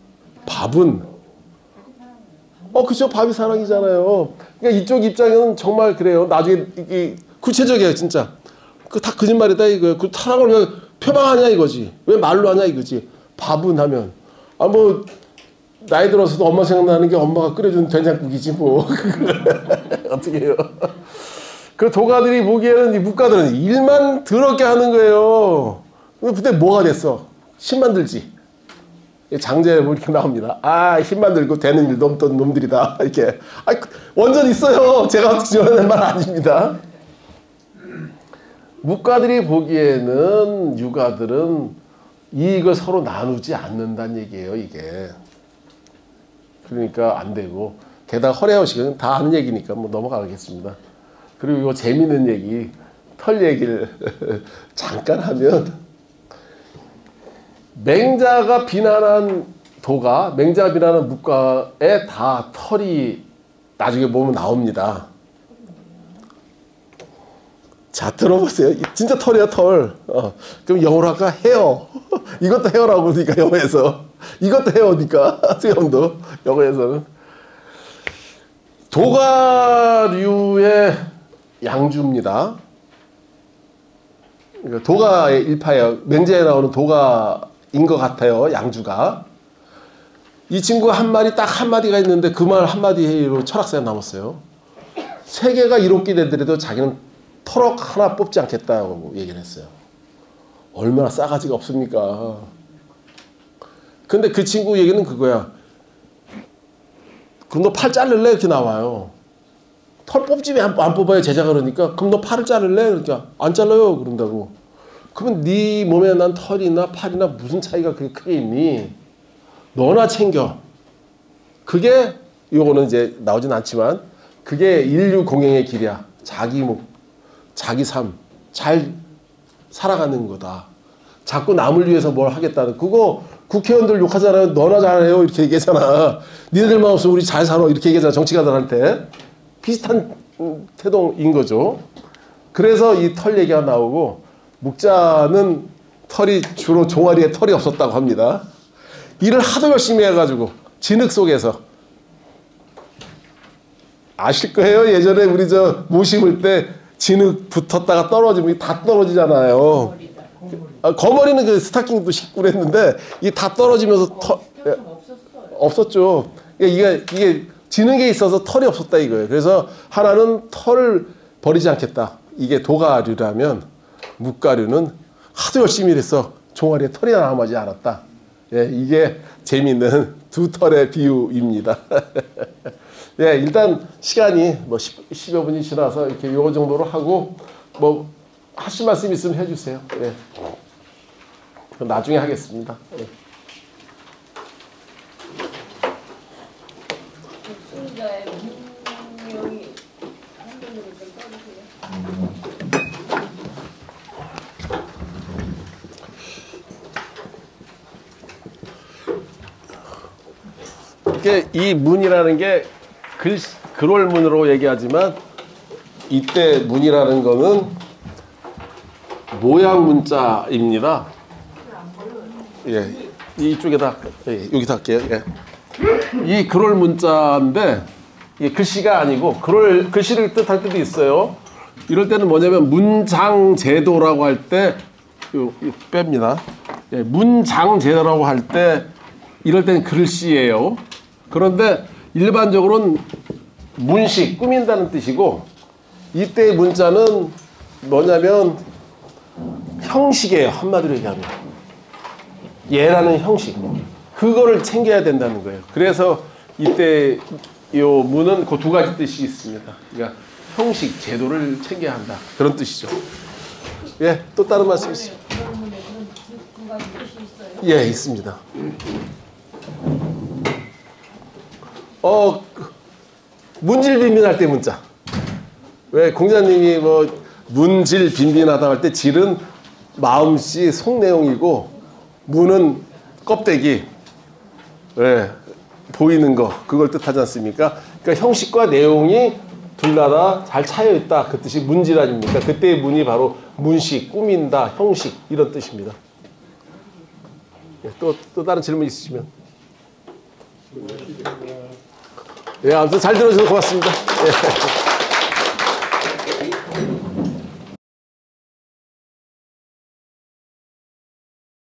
그죠? 밥이 사랑이잖아요. 그러니까 이쪽 입장에는 정말 그래요. 나중에 이게 구체적이에요, 진짜. 그 다 거짓말이다 이거예요. 그 사랑을 왜 표방하냐 이거지. 왜 말로 하냐 이거지. 밥은 하면 나이 들어서도 엄마 생각나는 게 엄마가 끓여준 된장국이지 뭐. 어떻게 해요? 그 도가들이 보기에는 이 묵가들은 일만 더럽게 하는 거예요. 근데 뭐가 됐어? 힘 만들지. 장제에 뭐 이렇게 나옵니다. 힘 만들고 되는 일도 없던 놈들이다. 이렇게. 원전 있어요. 제가 지어낸 말 아닙니다. 묵가들이 보기에는 육아들은 이익을 서로 나누지 않는다는 얘기예요, 이게. 그러니까 안 되고. 게다가 허례허식은 다 아는 얘기니까 뭐 넘어가겠습니다. 그리고 이거 재밌는 얘기, 털 얘기를 잠깐 하면 맹자가 비난한 도가, 맹자가 비난한 묵가에 다 털이 나중에 보면 나옵니다. 자, 들어보세요. 진짜 털이야, 털. 그럼 영어로 할까? 헤어. 이것도 헤어라고 그러니까, 영어에서. 이것도 헤어니까, 수염도, 영어에서는. 도가류의 양주입니다. 그러니까 도가의 일파예요. 맹자에 나오는 도가인 것 같아요, 양주가. 이 친구가 한 마디, 딱 한마디가 있는데 그 말 한마디로 철학사에 남았어요. 세계가 이롭게 되더라도 자기는 털억 하나 뽑지 않겠다고 얘기를 했어요. 얼마나 싸가지가 없습니까? 근데 그 친구 얘기는 그거야. 그럼 너 팔 자를래? 이렇게 나와요. 털 뽑지 왜 안 뽑아요? 제자가 그러니까. 그럼 너 팔을 자를래? 그러니까 안 잘라요. 그런다고. 그러면 네 몸에 난 털이나 팔이나 무슨 차이가 그렇게 크게 있니? 너나 챙겨. 그게 요거는 이제 나오진 않지만 그게 인류 공행의 길이야. 자기 목, 자기 삶, 잘 살아가는 거다. 자꾸 남을 위해서 뭘 하겠다는. 그거 국회의원들 욕하잖아요. 너나 잘해요. 이렇게 얘기하잖아. 니네들만 없으면 우리 잘 살아. 이렇게 얘기하잖아. 정치가들한테. 비슷한 태도인 거죠. 그래서 이 털 얘기가 나오고 묵자는 털이 주로 종아리에 털이 없었다고 합니다. 일을 하도 열심히 해가지고 진흙 속에서 아실 거예요. 예전에 우리 모 심을 때 진흙 붙었다가 떨어지면 다 떨어지잖아요. 거머리는 그 스타킹도 신고 그랬는데 이게 다 떨어지면서 없었죠. 이게 진흙에 있어서 털이 없었다 이거예요. 그래서 하나는 털을 버리지 않겠다. 이게 도가류라면 묵가류는 하도 열심히 일해서 종아리에 털이 남아지 않았다. 예, 이게 재미있는 두 털의 비유입니다. 예, 일단 시간이 뭐 10여 분이 지나서 이렇게 요 정도로 하고 뭐 하실 말씀 있으면 해주세요. 예. 그럼 나중에 하겠습니다. 예. 독순자의 문명이 한번으로 좀 써주세요. 이게 이 문이라는 게 그롤문으로 얘기하지만 이때 문이라는 거는 모양 문자입니다. 예, 이쪽에다 여기다 할게요. 예. 이 그롤 문자인데 이게 글씨가 아니고 글씨를 뜻할 때도 있어요. 이럴 때는 뭐냐면 문장 제도라고 할 때 뺍니다. 예, 문장 제도라고 할 때 이럴 때는 글씨예요. 그런데 일반적으로는 문식, 꾸민다는 뜻이고 이때의 문자는 뭐냐면 형식이에요. 한마디로 얘기하면 얘라는 형식, 그거를 챙겨야 된다는 거예요. 그래서 이때 요 문은 그 두 가지 뜻이 있습니다. 그러니까 형식, 제도를 챙겨야 한다, 그런 뜻이죠. 예, 또 다른 말씀 있어요? 그러문에 그런 두 가지 뜻이 있어요? 예, 있습니다. 문질 빈빈할 때 문자. 왜 공자님이 뭐 문질 빈빈하다 할 때 질은 마음씨 속내용이고 문은 껍데기, 예, 보이는 거, 그걸 뜻하지 않습니까? 그러니까 형식과 내용이 둘 다 잘 차여 있다, 그 뜻이 문질 아닙니까? 그때의 문이 바로 문식, 꾸민다, 형식, 이런 뜻입니다. 예, 또 다른 질문 있으시면. 예, 아무튼 잘 들어주셔서 고맙습니다. 예.